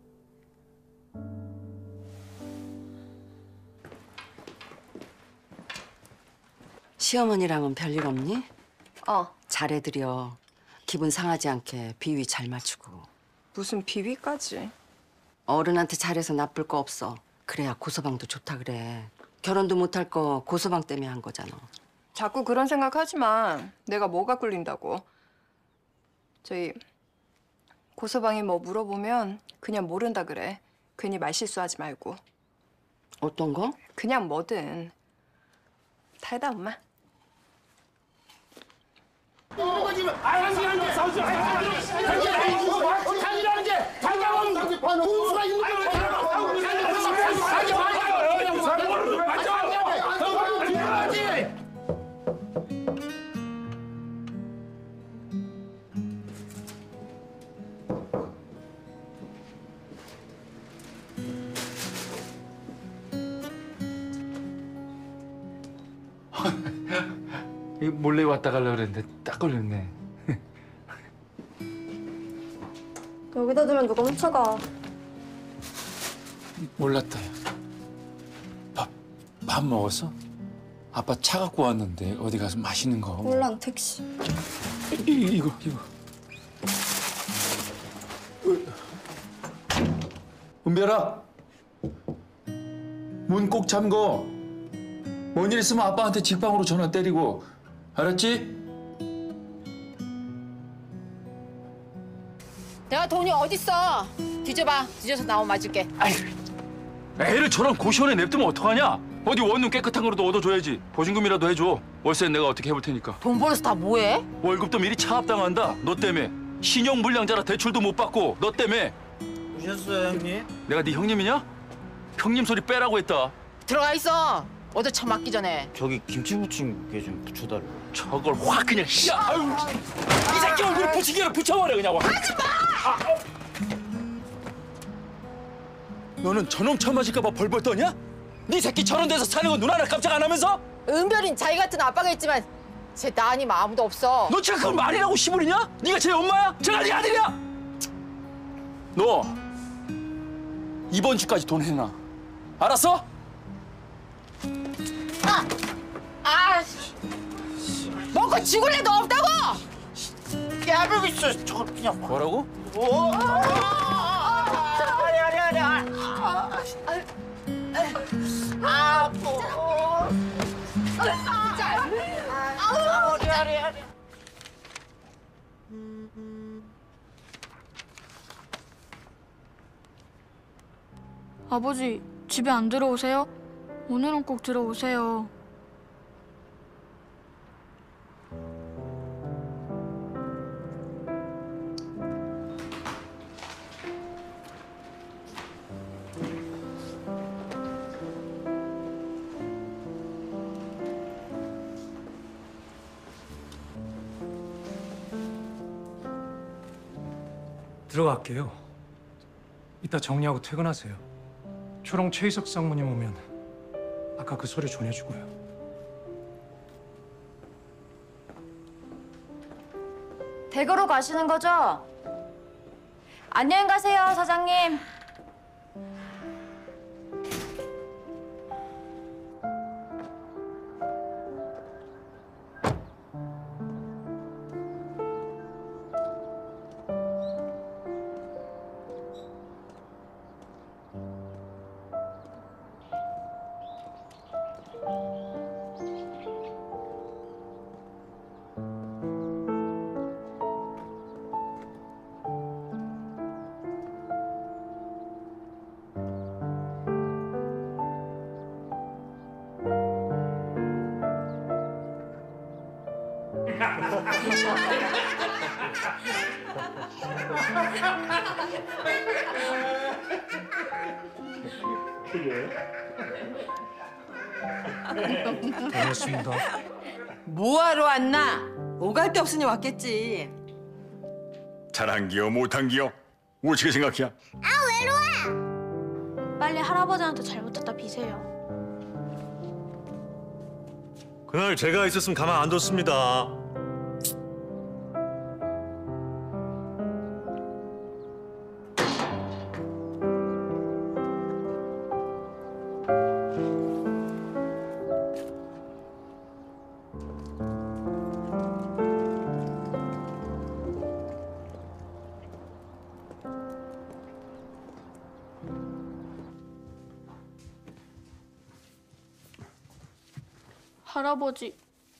시어머니랑은 별일 없니? 어. 잘해드려. 기분 상하지 않게 비위 잘 맞추고. 무슨 비위까지. 어른한테 잘해서 나쁠 거 없어. 그래야 고서방도 좋다 그래. 결혼도 못할 거 고서방 때문에 한 거잖아. 자꾸 그런 생각하지 마. 내가 뭐가 꿀린다고. 저희 고서방이 뭐 물어보면 그냥 모른다 그래. 괜히 말실수하지 말고. 어떤 거? 그냥 뭐든. 달다 엄마. 몰래 왔다 가려고 그랬는데 딱 걸렸네. 여기다 두면 누가 훔쳐가. 몰랐다. 밥 먹었어? 아빠 차 갖고 왔는데 어디 가서 맛있는 거. 몰라, 택시. 이거. 은별아, 문 꼭 잠궈. 뭔 일 있으면 아빠한테 직방으로 전화 때리고. 알았지? 내가 돈이 어딨어? 뒤져봐. 뒤져서 나오면 맞을게. 애를 저런 고시원에 냅두면 어떡하냐? 어디 원룸 깨끗한 거라도 얻어줘야지. 보증금이라도 해줘. 월세는 내가 어떻게 해볼 테니까. 돈 벌어서 다 뭐해? 월급도 미리 차압당한다. 너 때문에. 신용불량자라 대출도 못 받고 너 때문에. 오셨어요, 형님? 내가 네 형님이냐? 형님 소리 빼라고 했다. 들어가 있어. 얻어 처맞기 전에. 저기 김치 부친 게 좀 붙여달라. 저걸 확 그냥 이 새끼 얼굴에 붙이기로 붙여버려 그냥. 하지 마! 너는 저놈 처맞을까 봐 벌벌 떠냐? 네 새끼 저런 데서 사는 거 눈 하나 깜짝 안 하면서? 은별인 자기 같은 아빠가 있지만 쟤 나 아니면 아무도 없어. 너 지금 그걸 말이라고 시부리냐? 네가 제 엄마야? 제가 네 아들이야? 너 이번 주까지 돈 해놔. 알았어? 먹고 죽을래 너 없다고! 야, 뭐 있어. 저거 그냥. 뭐라고? 아버지, 집에 안 들어오세요? 오늘은 꼭 들어오세요. 들어갈게요. 이따 정리하고 퇴근하세요. 초롱 최희석 상무님 오면 아까 그 소리 전해주고요. 댁으로 가시는 거죠? 안녕히 가세요, 사장님. 고맙습니다. 뭐하러 왔나? 오갈 데 없으니 왔겠지. 잘한 기요 못한 기요 어떻게 생각해? 빨리 할아버지한테 잘못했다 비세요. 그날 제가 있었으면 가만 안 뒀습니다. 할아버지,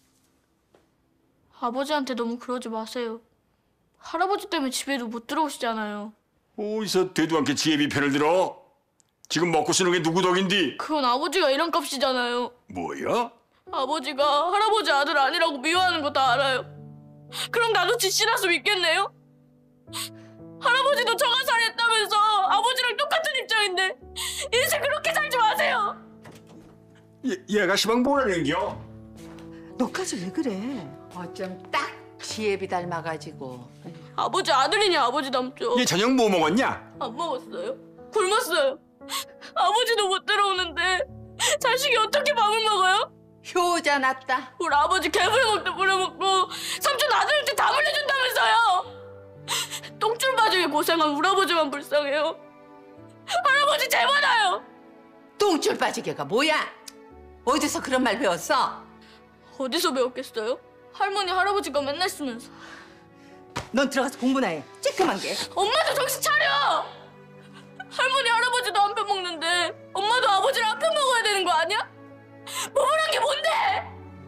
아버지한테 너무 그러지 마세요. 할아버지 때문에 집에도 못 들어오시잖아요. 어디서 되도 않게 지혜비 편을 들어? 지금 먹고 쓰는 게 누구 덕인디? 그건 아버지가 일한 값이잖아요. 뭐야? 아버지가 할아버지 아들 아니라고 미워하는 거 다 알아요. 그럼 나도 지 씨라서 믿겠네요? 할아버지도 저가 살했다면서 아버지랑 똑같은 입장인데 인생 그렇게 살지 마세요. 얘가 시방 뭐라는겨? 너까지 왜 그래? 어쩜 딱 지혜비 닮아가지고. 아버지 아들이니 아버지 닮죠. 얘 저녁 뭐 먹었냐? 안 먹었어요. 굶었어요. 아버지도 못 들어오는데 자식이 어떻게 밥을 먹어요? 효자 났다. 우리 아버지 개불 먹다 부려먹고 삼촌 아들한테 다 물려준다면서요. 똥줄 바지게 고생한 우리 아버지만 불쌍해요. 할아버지 죄 많아요. 똥줄 빠지게가 뭐야? 어디서 그런 말 배웠어? 어디서 배웠겠어요? 할머니 할아버지가 맨날 쓰면서. 넌 들어가서 공부나 해. 쬐끔한 게. 엄마도 정신 차려. 할머니 할아버지도 한 편 먹는데 엄마도 아버지랑 한 편 먹어야 되는 거 아니야? 먹으란 게 뭔데?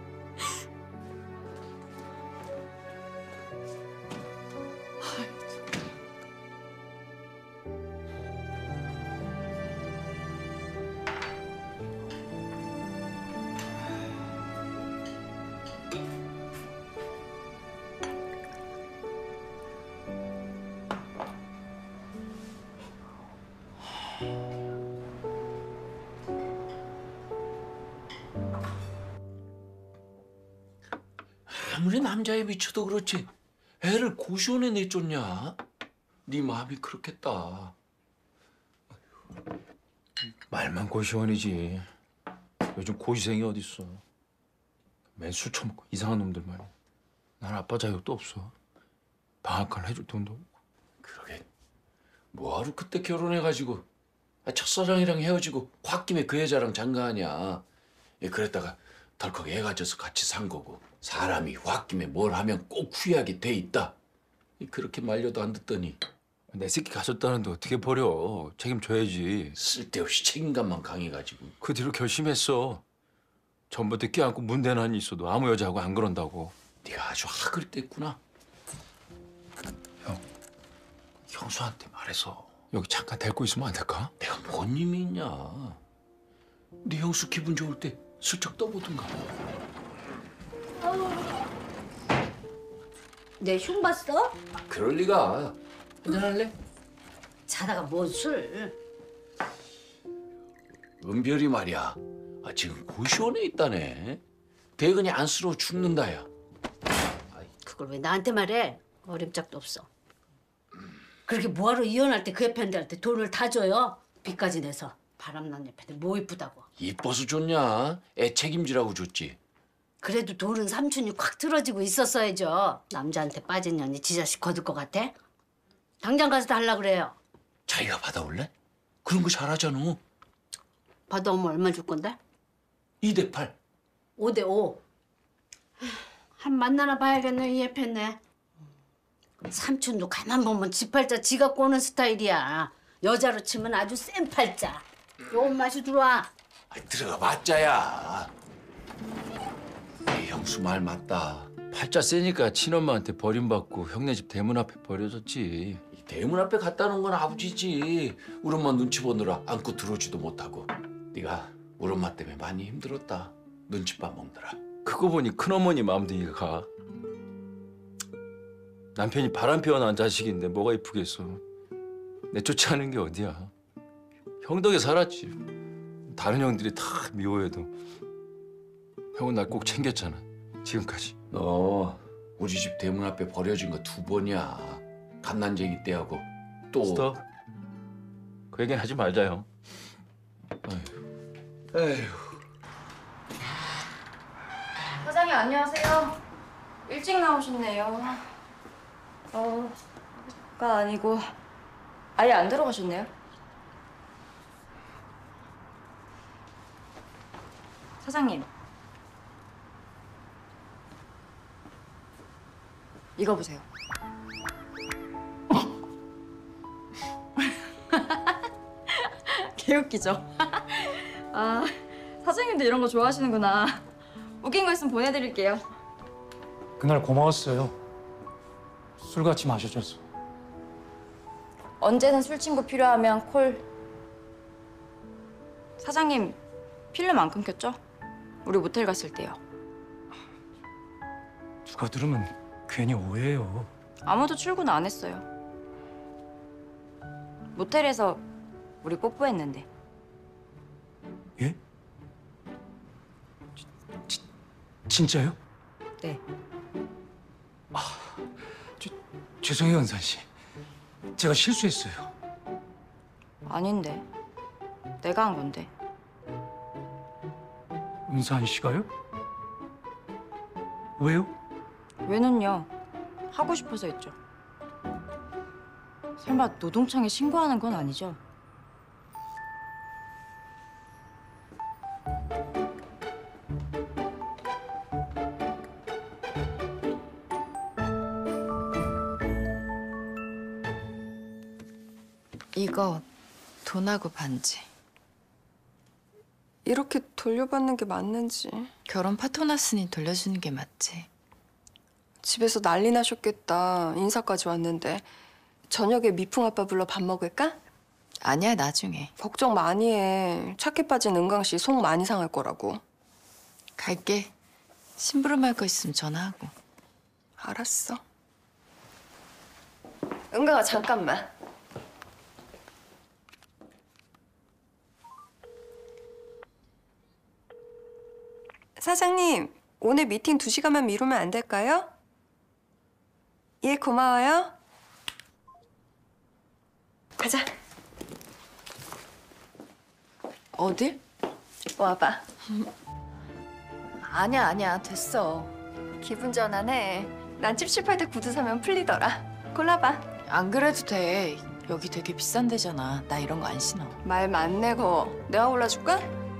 아무리 남자에 미쳐도 그렇지 애를 고시원에 내쫓냐? 네 마음이 그렇겠다. 말만 고시원이지. 요즘 고시생이 어딨어. 맨 술 처먹고 이상한 놈들만. 난 아빠 자격도 없어. 방학간 해줄 돈도 없고. 그러게 뭐하러 그때 결혼해가지고 첫사랑이랑 헤어지고 홧김에 그 여자랑 장가하냐. 그랬다가 덜컥 애가 져서 같이 산 거고 사람이 홧김에 뭘 하면 꼭 후회하게 돼 있다. 그렇게 말려도 안 듣더니 내 새끼 가졌다는데 어떻게 버려. 책임져야지. 쓸데없이 책임감만 강해가지고 그 뒤로 결심했어. 전부터 껴안고 문대는 한이 있어도 아무 여자하고 안 그런다고. 네가 아주 학을 뗐구나. 형, 형수한테 말해서 여기 잠깐 데리고 있으면 안 될까? 내가 뭔 힘이 있냐. 네 형수 기분 좋을 때 슬쩍 떠보든가. 내 흉 봤어? 그럴 리가. 한잔할래? 자다가 뭔 술? 은별이 말이야. 지금 고시원에 있다네. 대근이 안쓰러워 죽는다야. 그걸 왜 나한테 말해? 어림짝도 없어. 그렇게 뭐하러 이혼할 때 그 옆에 한대한테 돈을 다 줘요? 빚까지 내서. 바람난 옆에 뭐 이쁘다고. 이뻐서 줬냐? 애 책임지라고 줬지. 그래도 돌은 삼촌이 콱 틀어지고 있었어야죠. 남자한테 빠진 년이 지 자식 거둘 것 같아? 당장 가서 달라 그래요. 자기가 받아올래? 그런 거 잘하잖아. 받아오면 얼마 줄 건데? 2대 8. 5대 5. 한 만나나 봐야겠네. 이해했네. 삼촌도 가만 보면 지 팔자 지가 꼬는 스타일이야. 여자로 치면 아주 센 팔자. 좋은 맛이 들어와. 들어가 봤자야. 형수 말 맞다. 팔자 세니까 친엄마한테 버림받고 형네 집 대문 앞에 버려졌지. 대문 앞에 갖다 놓은 건 아버지지. 우리 엄마 눈치 보느라 안고 들어오지도 못하고. 네가 우리 엄마 때문에 많이 힘들었다. 눈칫밥 먹느라. 그거 보니 큰어머니 마음둥이가 가. 남편이 바람 피워난 자식인데 뭐가 이쁘겠어. 내쫓아하는 게 어디야. 형 덕에 살았지. 다른 형들이 다 미워해도 형은 날 꼭 챙겼잖아. 지금까지. 너 우리 집 대문 앞에 버려진 거 2번이야. 갓난쟁이 때하고 또. 스톱. 그 얘기는 하지 말자 형. 에휴. 사장님 안녕하세요. 일찍 나오셨네요. 가 아니고 아예 안 들어가셨네요. 사장님. 이거 보세요. 개웃기죠? 아, 사장님도 이런 거 좋아하시는구나. 웃긴 거 있으면 보내드릴게요. 그날 고마웠어요. 술 같이 마셔줘서. 언제든 술 친구 필요하면 콜. 사장님, 필름 안 끊겼죠? 우리 모텔 갔을 때요. 누가 들으면 괜히 오해해요. 아무도 출근 안 했어요. 모텔에서 우리 뽀뽀했는데. 예? 진짜요? 네. 죄송해요, 은산 씨. 제가 실수했어요. 아닌데. 내가 한 건데. 은산 씨가요? 왜요? 왜는요? 하고 싶어서 했죠. 설마 노동청에 신고하는 건 아니죠? 이거 돈하고 반지. 이렇게 돌려받는 게 맞는지. 결혼 파토 났으니 돌려주는 게 맞지. 집에서 난리 나셨겠다. 인사까지 왔는데. 저녁에 미풍 아빠 불러 밥 먹을까? 아니야, 나중에. 걱정 많이 해. 착해 빠진 은강 씨 속 많이 상할 거라고. 갈게. 심부름할 거 있으면 전화하고. 알았어. 은강아, 잠깐만. 사장님, 오늘 미팅 2시간만 미루면 안 될까요? 예, 고마워요. 가자. 어딜? 와봐. 아니야, 됐어. 기분 전환해. 난 찝찝할 때 구두 사면 풀리더라. 골라봐. 안 그래도 돼. 여기 되게 비싼 데잖아. 나 이런 거 안 신어. 말 많네, 거. 내가 골라줄까?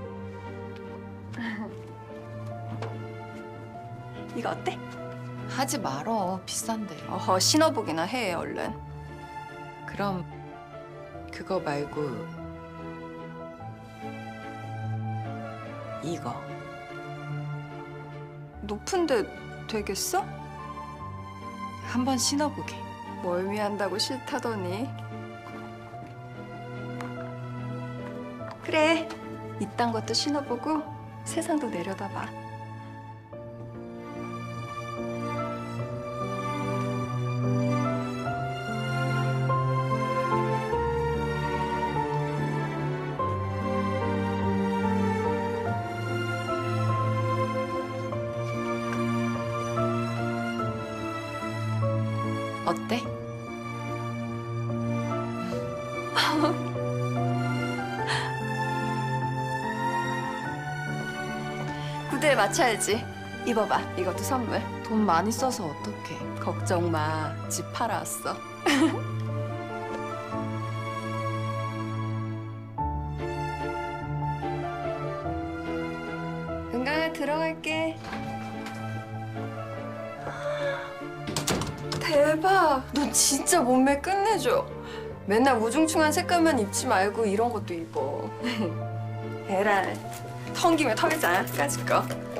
이거 어때? 하지 말어. 비싼데. 어허, 신어보기나 해, 얼른. 그럼 그거 말고 이거. 높은데 되겠어? 한번 신어보게. 멀미한다고 싫다더니. 그래, 이딴 것도 신어보고 세상도 내려다봐. 어때? 맞춰야지. 입어봐. 이것도 선물. 돈 많이 써서 어떡해. 걱정 마. 집 팔아왔어. 은강아 들어갈게. 대박. 너 진짜 몸매 끝내줘. 맨날 우중충한 색깔만 입지 말고 이런 것도 입어. 에라. 턴 김에 털자. 까짓 거.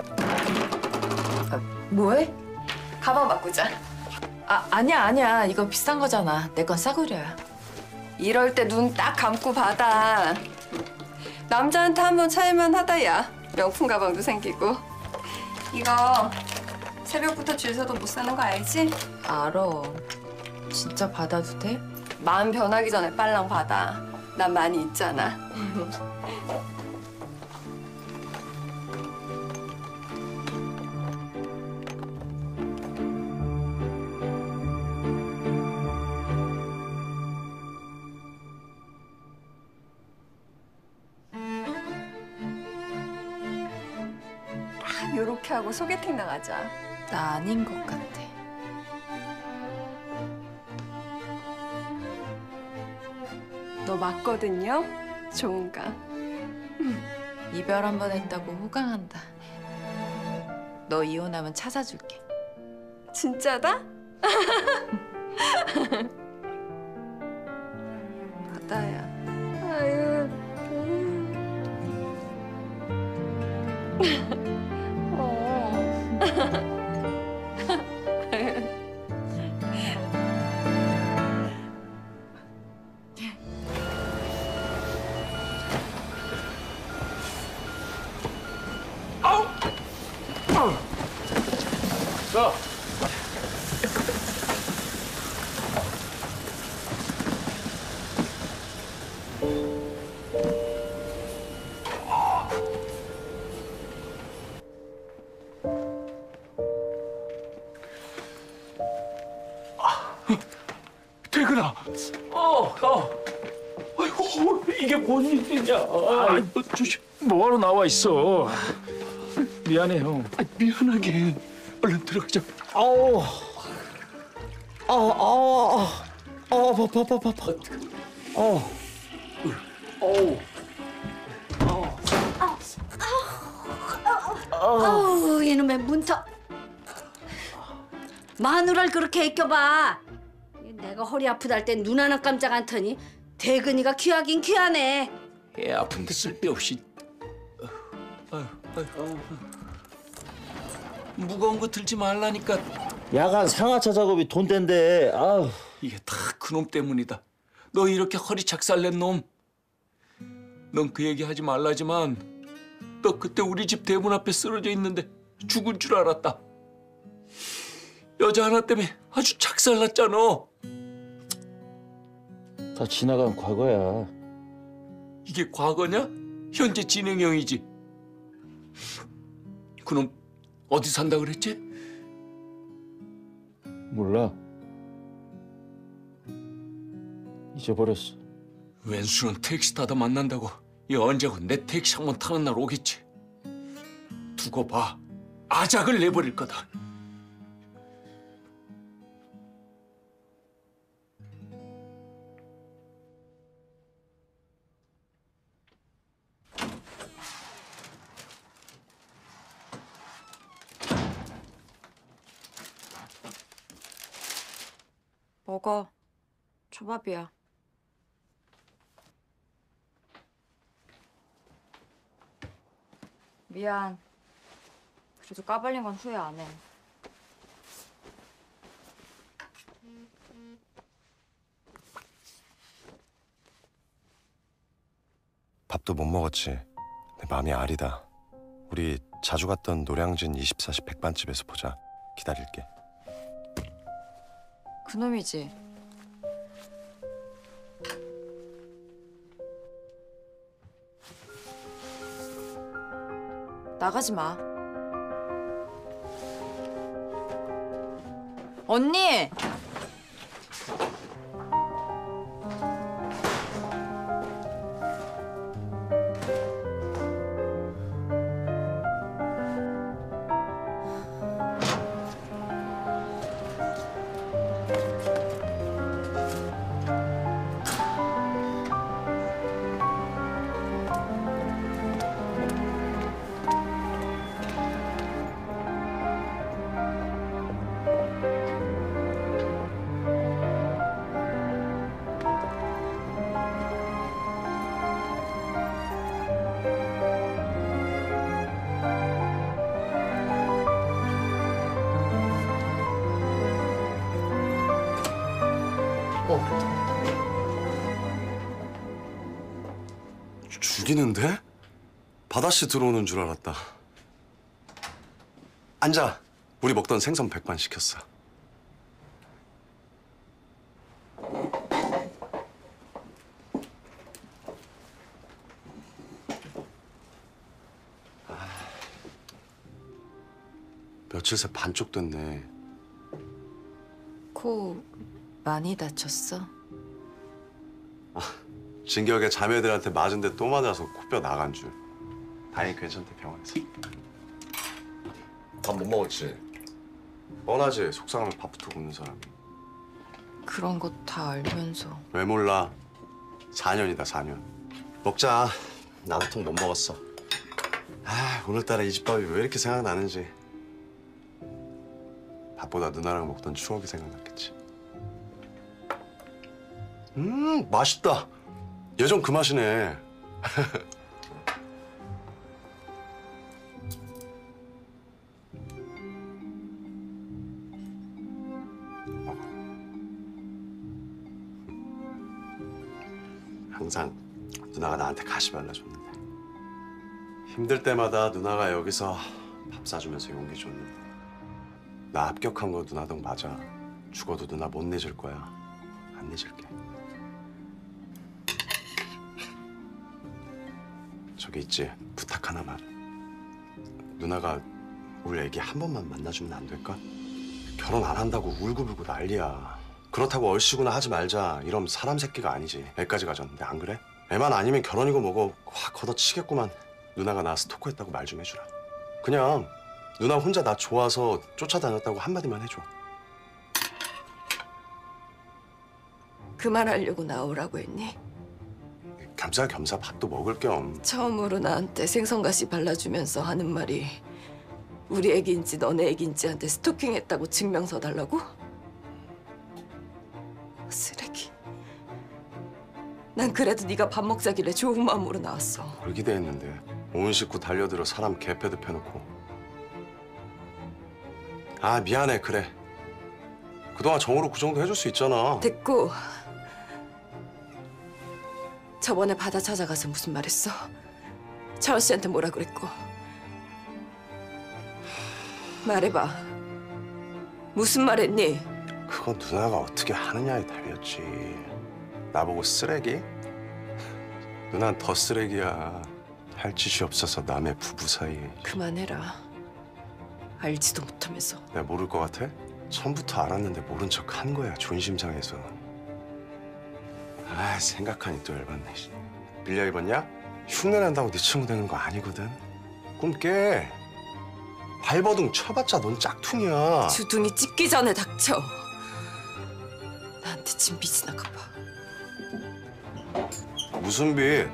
뭐해? 가방 바꾸자. 아니야. 이거 비싼 거잖아. 내 건 싸구려야. 이럴 때 눈 딱 감고 받아. 남자한테 한번 차일만 하다 야. 명품 가방도 생기고. 이거 새벽부터 줄 서도 못 사는 거 알지? 알아. 진짜 받아도 돼? 마음 변하기 전에 빨랑 받아. 난 많이 있잖아. 요렇게 하고 소개팅 나가자. 나 아닌 것 같아. 너 맞거든요? 좋은가? 이별 한 번 했다고 호강한다. 너 이혼하면 찾아줄게. 진짜다? 바다야. 아유. 자. 퇴근아. 아이고, 이게 뭔 일이냐. 조심. 뭐하러 나와 있어. 미안해, 형. 미안하긴. 얼른 들어가자. 아우 이놈의 문터. 마누라를 그렇게 애껴봐. 내가 허리 아프다 할 땐 눈 하나 깜짝 안 터니 대근이가 귀하긴 귀하네. 애 아픈데 쓸데없이. 무거운 거 들지 말라니까. 야간 상하차 작업이 돈 댄대. 아우. 이게 다 그놈 때문이다. 너 이렇게 허리 작살낸 놈. 넌 그 얘기 하지 말라지만 너 그때 우리 집 대문 앞에 쓰러져 있는데 죽은 줄 알았다. 여자 하나 때문에 아주 작살났잖아. 다 지나간 과거야. 이게 과거냐? 현재 진행형이지. 그놈 어디 산다 그랬지? 몰라. 잊어버렸어. 웬수는 택시 타다 만난다고. 이 언제고 내 택시 한번 타는 날 오겠지. 두고 봐. 아작을 내버릴 거다. 먹어. 초밥이야. 미안. 그래도 까발린 건 후회 안 해. 밥도 못 먹었지. 내 마음이 아리다. 우리 자주 갔던 노량진 24시 백반집에서 보자. 기다릴게. 그놈이지. 나가지 마. 언니! 죽이는데? 바다씨 들어오는 줄 알았다. 앉아. 우리 먹던 생선 백반 시켰어. 며칠 새 반쪽 됐네. 코 많이 다쳤어? 진격에 자매들한테 맞은데 또 맞아서 코뼈 나간 줄. 다행히 괜찮대 병원에서. 밥 못 먹었지? 뻔하지. 속상하면 밥부터 굶는 사람이. 그런 거 다 알면서. 왜 몰라? 4년이다 4년. 먹자. 나도 통 못 먹었어. 오늘따라 이 집밥이 왜 이렇게 생각나는지. 밥보다 누나랑 먹던 추억이 생각났겠지. 맛있다. 예전 그 맛이네. 항상 누나가 나한테 가시 발라줬는데 힘들 때마다 누나가 여기서 밥 사주면서 용기 줬는데 나 합격한 거 누나 덕 맞아. 죽어도 누나 못 내줄 거야. 안 내줄게. 저기 있지, 부탁 하나만. 누나가 우리 애기 한 번만 만나주면 안 될까? 결혼 안 한다고 울고불고 난리야. 그렇다고 얼씨구나 하지 말자. 이러면 사람 새끼가 아니지. 애까지 가졌는데 안 그래? 애만 아니면 결혼이고 뭐고 확 걷어치겠구만. 누나가 나 스토커했다고 말 좀 해주라. 그냥 누나 혼자 나 좋아서 쫓아다녔다고 한마디만 해줘. 그만하려고 나오라고 했니? 겸사겸사 밥도 먹을 겸. 처음으로 나한테 생선가시 발라주면서 하는 말이 우리 애기인지 너네 애기인지한테 스토킹했다고 증명서 달라고? 쓰레기. 난 그래도 네가 밥 먹자길래 좋은 마음으로 나왔어. 뭘 기대했는데. 온 식구 달려들어 사람 개패드 펴놓고. 미안해. 그래. 그동안 정으로 그 정도 해줄 수 있잖아. 됐고. 저번에 바다 찾아가서 무슨 말했어? 차원 씨한테 뭐라 그랬고? 말해봐. 무슨 말했니? 그건 누나가 어떻게 하느냐에 달렸지. 나보고 쓰레기? 누난 더 쓰레기야. 할 짓이 없어서 남의 부부 사이에. 그만해라. 알지도 못하면서. 내가 모를 것 같아? 처음부터 알았는데 모른 척 한 거야. 존심상해서. 생각하니 또 열받네. 빌려 입었냐? 흉내 난다고 네 친구 되는 거 아니거든. 꿈 깨. 발버둥 쳐봤자 넌 짝퉁이야. 주둥이 찢기 전에 닥쳐. 나한테 지금 빚이 나가 봐. 무슨 빚?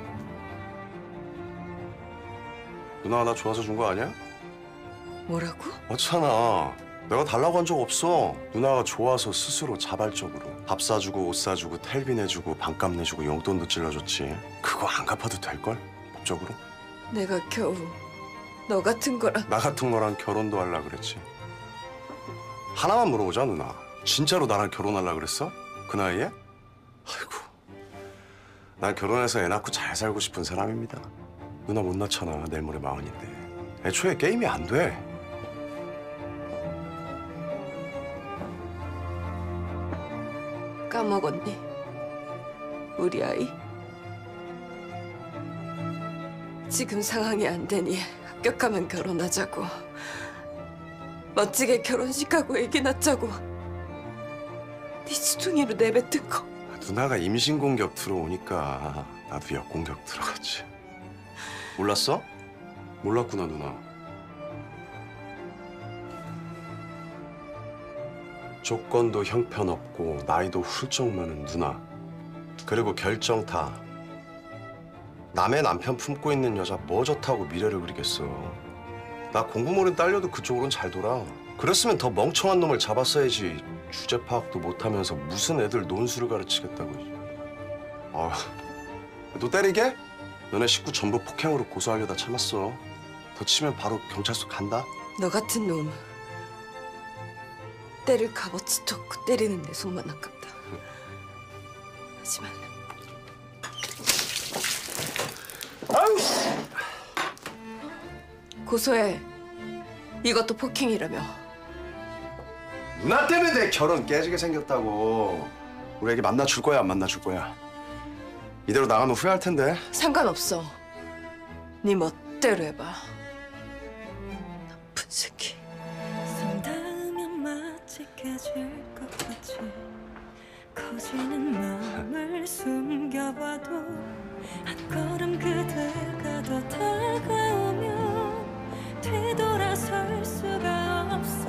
누나가 나 좋아서 준 거 아니야? 뭐라고? 맞잖아. 내가 달라고 한 적 없어. 누나가 좋아서 스스로 자발적으로 밥 사주고 옷 사주고 텔비 내주고 반값 내주고 용돈도 찔러줬지. 그거 안 갚아도 될걸? 법적으로? 내가 겨우 너 같은 거랑. 나 같은 거랑 결혼도 하려 그랬지. 하나만 물어보자 누나. 진짜로 나랑 결혼하려 그랬어? 그 나이에? 아이고. 난 결혼해서 애 낳고 잘 살고 싶은 사람입니다. 누나 못 낳잖아. 내일 모레 40인데. 애초에 게임이 안 돼. 까먹었니? 우리 아이? 지금 상황이 안 되니 합격하면 결혼하자고. 멋지게 결혼식하고 애기 낳자고. 네 지둥이로 내뱉은 거. 누나가 임신 공격 들어오니까 나도 역공격 들어갔지. 몰랐어? 몰랐구나 누나. 조건도 형편없고 나이도 훌쩍 많은 누나. 그리고 결정 다. 남의 남편 품고 있는 여자 뭐 좋다고 미래를 그리겠어. 나 공부 모른 딸려도 그쪽으로는 잘 돌아. 그랬으면 더 멍청한 놈을 잡았어야지. 주제 파악도 못하면서 무슨 애들 논술을 가르치겠다고. 너 때리게? 너네 식구 전부 폭행으로 고소하려다 참았어. 더 치면 바로 경찰서 간다. 너 같은 놈 때를 값어치 쳤고 때리는 내 손만 아깝다. 하지만 고소해. 이것도 폭행이라며. 누나 때문에 내 결혼 깨지게 생겼다고. 우리 애기 만나줄 거야 안 만나줄 거야? 이대로 나가면 후회할 텐데. 상관없어. 네 멋대로 해봐. 나쁜 새끼. 닿으면 마치 깨질 것 같이 커지는 마음을 숨겨봐도 한 걸음 그대가 더 다가오면 뒤돌아설 수가 없어.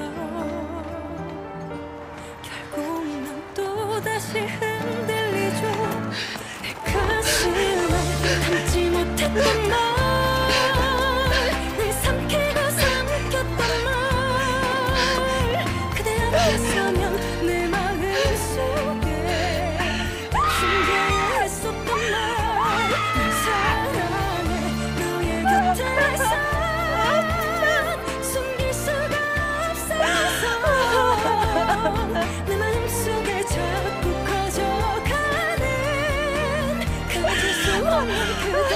결국 난 또다시 흔들리죠. 내 가슴에 담지 못했던 말, 늘 삼키고 삼켰던 말, 그대 앞에 서면 내 마음속에 숨겨야 했었던 말, 널 사랑해 너의 곁에서 숨길 수가 없어서 내 마음속에 자꾸 커져가는 가질 수 없는 그대.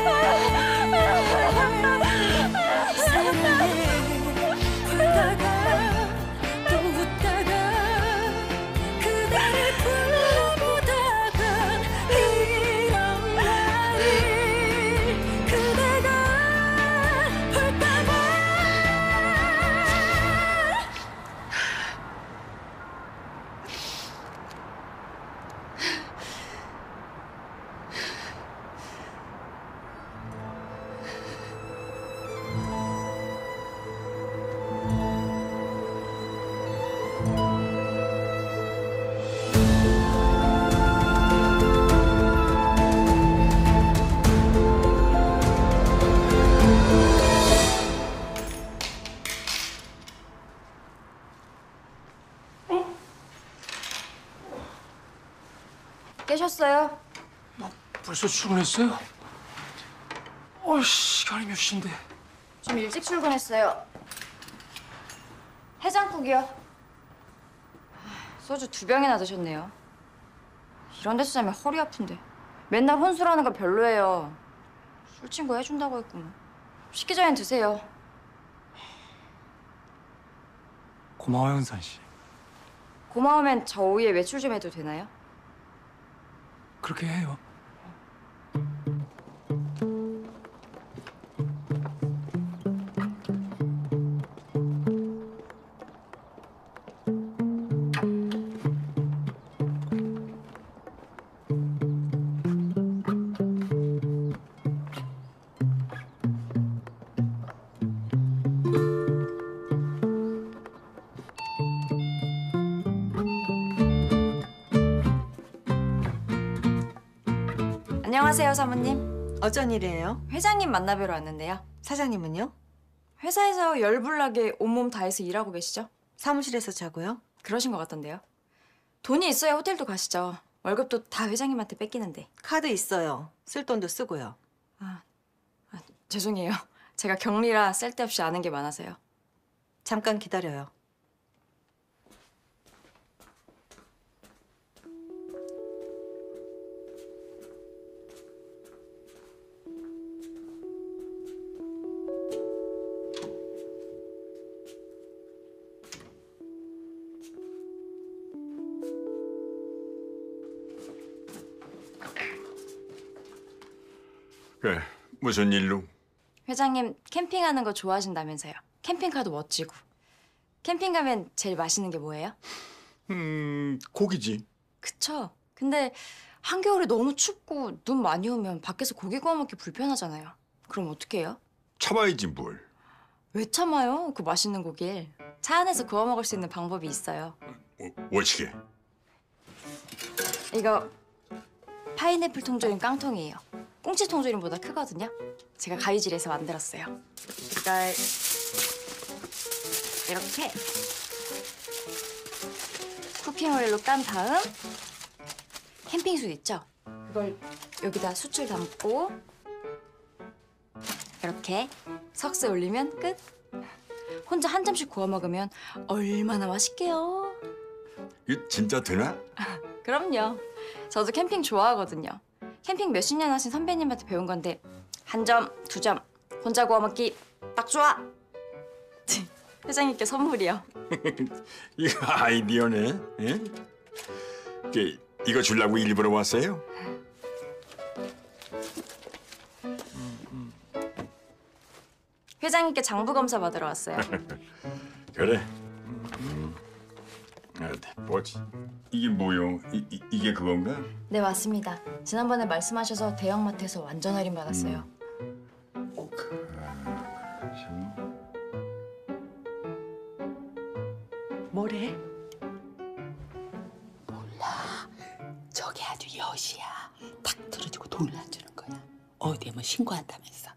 사랑해 울다가 또 웃다가 그대를 불러보다가 이런 날이 그대가 볼까봐. 깨셨어요? 벌써 출근했어요? 시간이 몇 시인데? 좀 일찍 출근했어요. 해장국이요. 소주 2병이나 드셨네요. 이런 데서 자면 허리 아픈데. 맨날 혼술하는 거 별로예요. 술친구 해준다고 했구만. 식기 전엔 드세요. 고마워요, 은산 씨. 고마우면 저 오후에 외출 좀 해도 되나요? 그렇게 해요. 안녕하세요, 사모님. 어쩐 일이에요? 회장님 만나뵈러 왔는데요. 사장님은요? 회사에서 열불나게 온몸 다해서 일하고 계시죠? 사무실에서 자고요? 그러신 것 같던데요. 돈이 있어야 호텔도 가시죠. 월급도 다 회장님한테 뺏기는데. 카드 있어요. 쓸 돈도 쓰고요. 죄송해요. 제가 격리라 쓸데없이 아는 게 많아서요. 잠깐 기다려요. 그래, 무슨 일로? 회장님 캠핑하는 거 좋아하신다면서요. 캠핑카도 멋지고. 캠핑 가면 제일 맛있는 게 뭐예요? 고기지. 그쵸. 근데 한겨울에 너무 춥고 눈 많이 오면 밖에서 고기 구워 먹기 불편하잖아요. 그럼 어떻게 해요? 참아야지 뭘. 왜 참아요? 그 맛있는 고기를. 차 안에서 구워 먹을 수 있는 방법이 있어요. 어떻게? 이거 파인애플 통조림 깡통이에요. 꽁치 통조림보다 크거든요. 제가 가위질해서 만들었어요. 이걸 이렇게 쿠킹 오일로 깐 다음 캠핑술 있죠? 그걸 여기다 수출 담고 이렇게 석쇠 올리면 끝. 혼자 한 점씩 구워 먹으면 얼마나 맛있게요. 이거 진짜 되나? 그럼요. 저도 캠핑 좋아하거든요. 캠핑 몇십 년 하신 선배님한테 배운 건데 한 점, 두 점, 혼자 구워 먹기 딱 좋아. 회장님께 선물이요. 이거 아이디어네. 예? 이거 주려고 일부러 왔어요? 회장님께 장부 검사 받으러 왔어요. 그래. 어디 보지. 이게 뭐요? 이게 그건가? 네, 맞습니다. 지난번에 말씀하셔서 대형마트에서 완전 할인 받았어요. 뭐래? 몰라. 저게 아주 여시야. 탁 들어주고 돈을 안 주는 거야. 어디에 뭐 신고한다면서.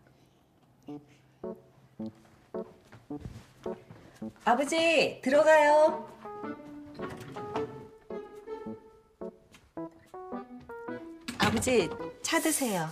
아버지, 들어가요. 아버지, 차 드세요.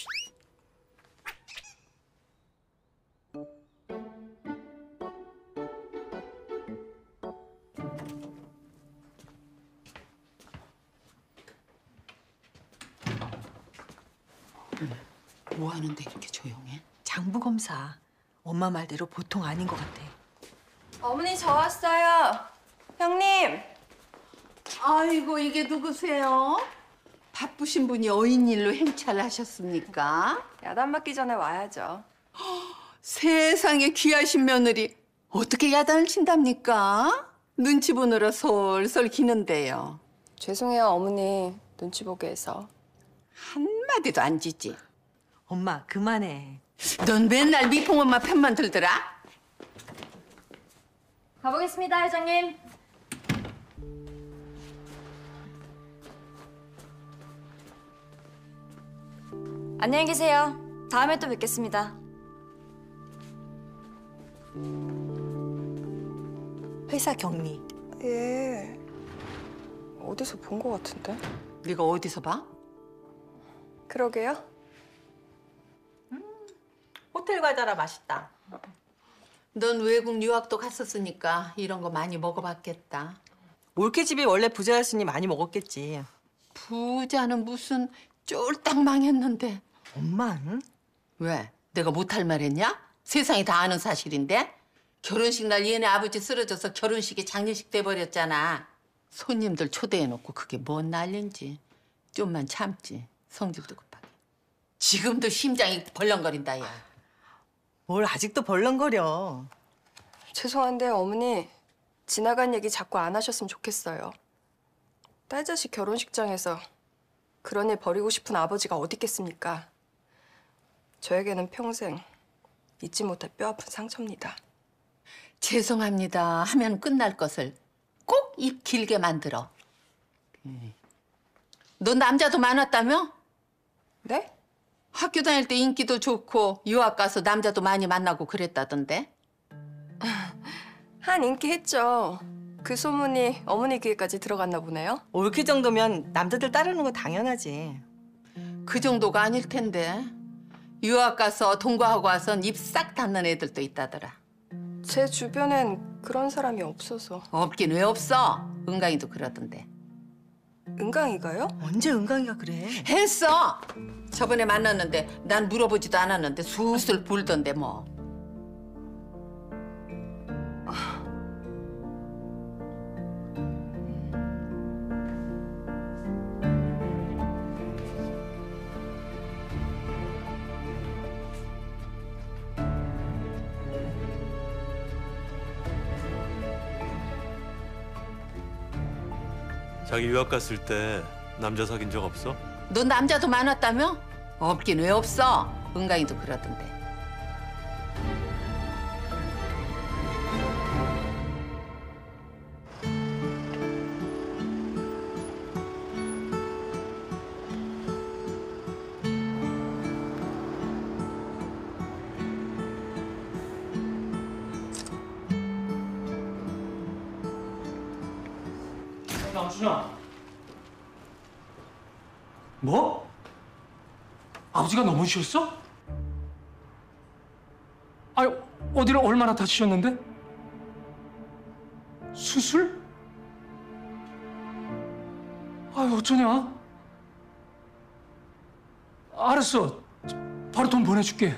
뭐 하는데 이렇게 조용해? 장부 검사. 엄마 말대로 보통 아닌 것 같아. 어머니, 저 왔어요. 형님. 아이고, 이게 누구세요? 바쁘신 분이 어인일로 행차하셨습니까? 야단 맞기 전에 와야죠. 세상에 귀하신 며느리. 어떻게 야단을 친답니까? 눈치 보느라 솔솔 기는데요. 죄송해요, 어머니. 눈치 보게 해서. 한마디도 안 지지. 엄마, 그만해. 넌 맨날 미풍 엄마 편만 들더라? 가보겠습니다, 회장님. 안녕히 계세요. 다음에 또 뵙겠습니다. 회사 격리. 얘 어디서 본 것 같은데? 네가 어디서 봐? 그러게요. 호텔 과자라 맛있다. 넌 외국 유학도 갔었으니까 이런 거 많이 먹어봤겠다. 올케집이 원래 부자였으니 많이 먹었겠지. 부자는 무슨 쫄딱 망했는데. 엄마는? 왜? 내가 못할 말 했냐? 세상이 다 아는 사실인데? 결혼식 날 얘네 아버지 쓰러져서 결혼식이 장례식 돼버렸잖아. 손님들 초대해놓고 그게 뭔 난리인지. 좀만 참지. 성질도 급하게. 지금도 심장이 벌렁거린다, 야. 뭘 아직도 벌렁거려. 죄송한데 어머니 지나간 얘기 자꾸 안 하셨으면 좋겠어요. 딸 자식 결혼식장에서 그런 일 버리고 싶은 아버지가 어디 있겠습니까? 저에게는 평생 잊지 못할 뼈아픈 상처입니다. 죄송합니다 하면 끝날 것을 꼭 입 길게 만들어. 너 남자도 많았다며? 네? 학교 다닐 때 인기도 좋고 유학 가서 남자도 많이 만나고 그랬다던데? 한 인기 했죠. 그 소문이 어머니 귀에까지 들어갔나 보네요. 올케 정도면 남자들 따르는 건 당연하지. 그 정도가 아닐 텐데. 유학 가서 동거하고 와선 입 싹 닫는 애들도 있다더라. 제 주변엔 그런 사람이 없어서. 없긴 왜 없어? 은강이도 그러던데. 은강이가요? 언제 은강이가 그래? 했어. 저번에 만났는데 난 물어보지도 않았는데 술술 불던데 뭐. 자기 유학 갔을 때 남자 사귄 적 없어? 너 남자도 많았다며? 없긴 왜 없어? 은강이도 그러던데. 남순아. 뭐? 아버지가 넘어지셨어? 아니, 어디를 얼마나 다치셨는데? 수술? 아유, 어쩌냐? 알았어. 바로 돈 보내줄게.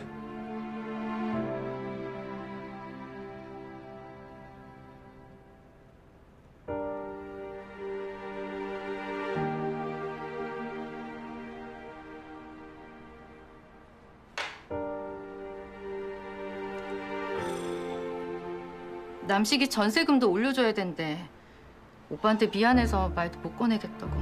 남식이 전세금도 올려줘야 된대. 오빠한테 미안해서 말도 못 꺼내겠다고.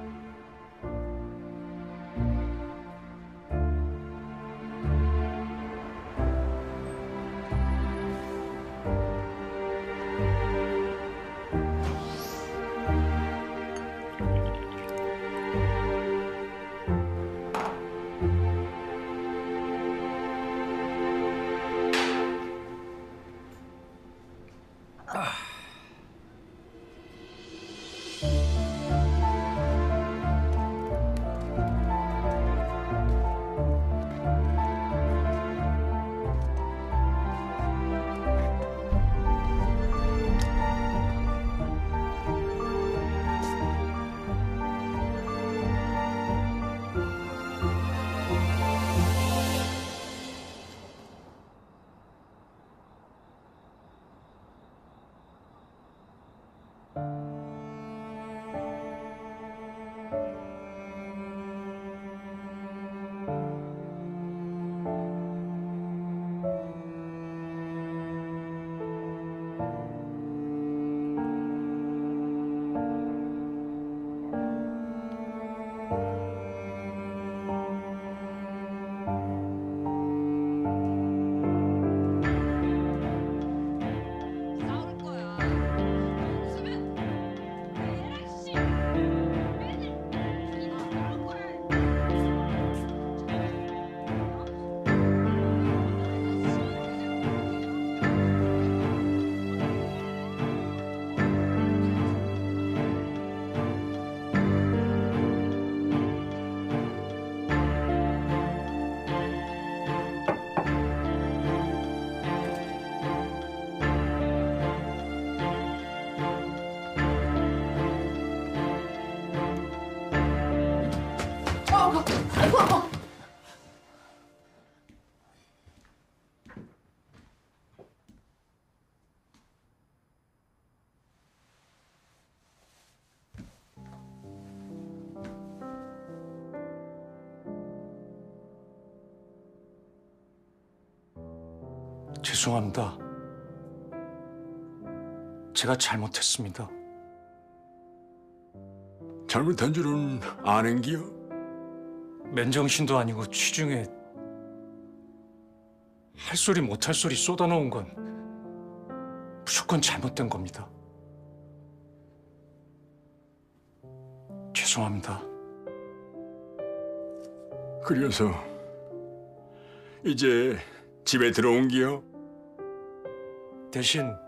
아이고. 죄송합니다. 제가 잘못했습니다. 잘못한 줄은 아는기요? 맨정신도 아니고 취중에 할 소리 못할 소리 쏟아놓은 건 무조건 잘못된 겁니다. 죄송합니다. 그래서 이제 집에 들어온기요? 대신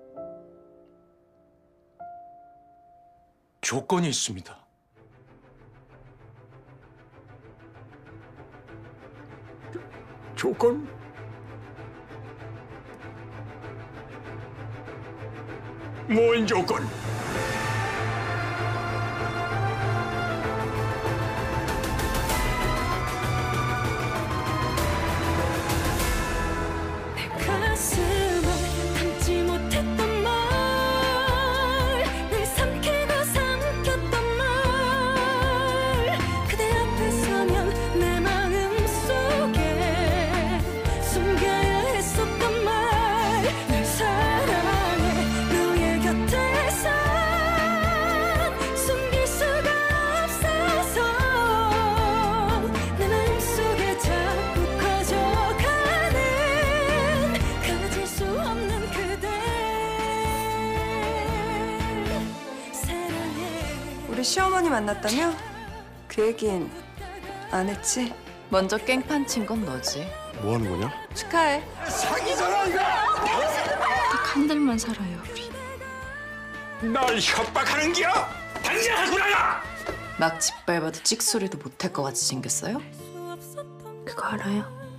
조건이 있습니다. 조건? 뭔 조건? 가슴에 담지 못했던 말, 늘 삼키고 삼켰던 말, 그대 앞에 서면 내 마음 속에 숨겨야 했었던 말, 널 사랑해 너의 곁에서 숨길 수가 없어서 내 마음 속에 자꾸 커져가는 가질 수 없는 그대 사랑해. 우리 시어머니 만났다며? 그 얘긴 안 했지? 먼저 깽판 친 건 너지. 뭐 하는 거냐? 축하해. 사기잖아 이거! 딱 한 달만 살아요, 우리. 날 협박하는겨? 당장 하고 나가! 막 짓밟아도 찍소리도 못할 것 같이 생겼어요? 그거 알아요?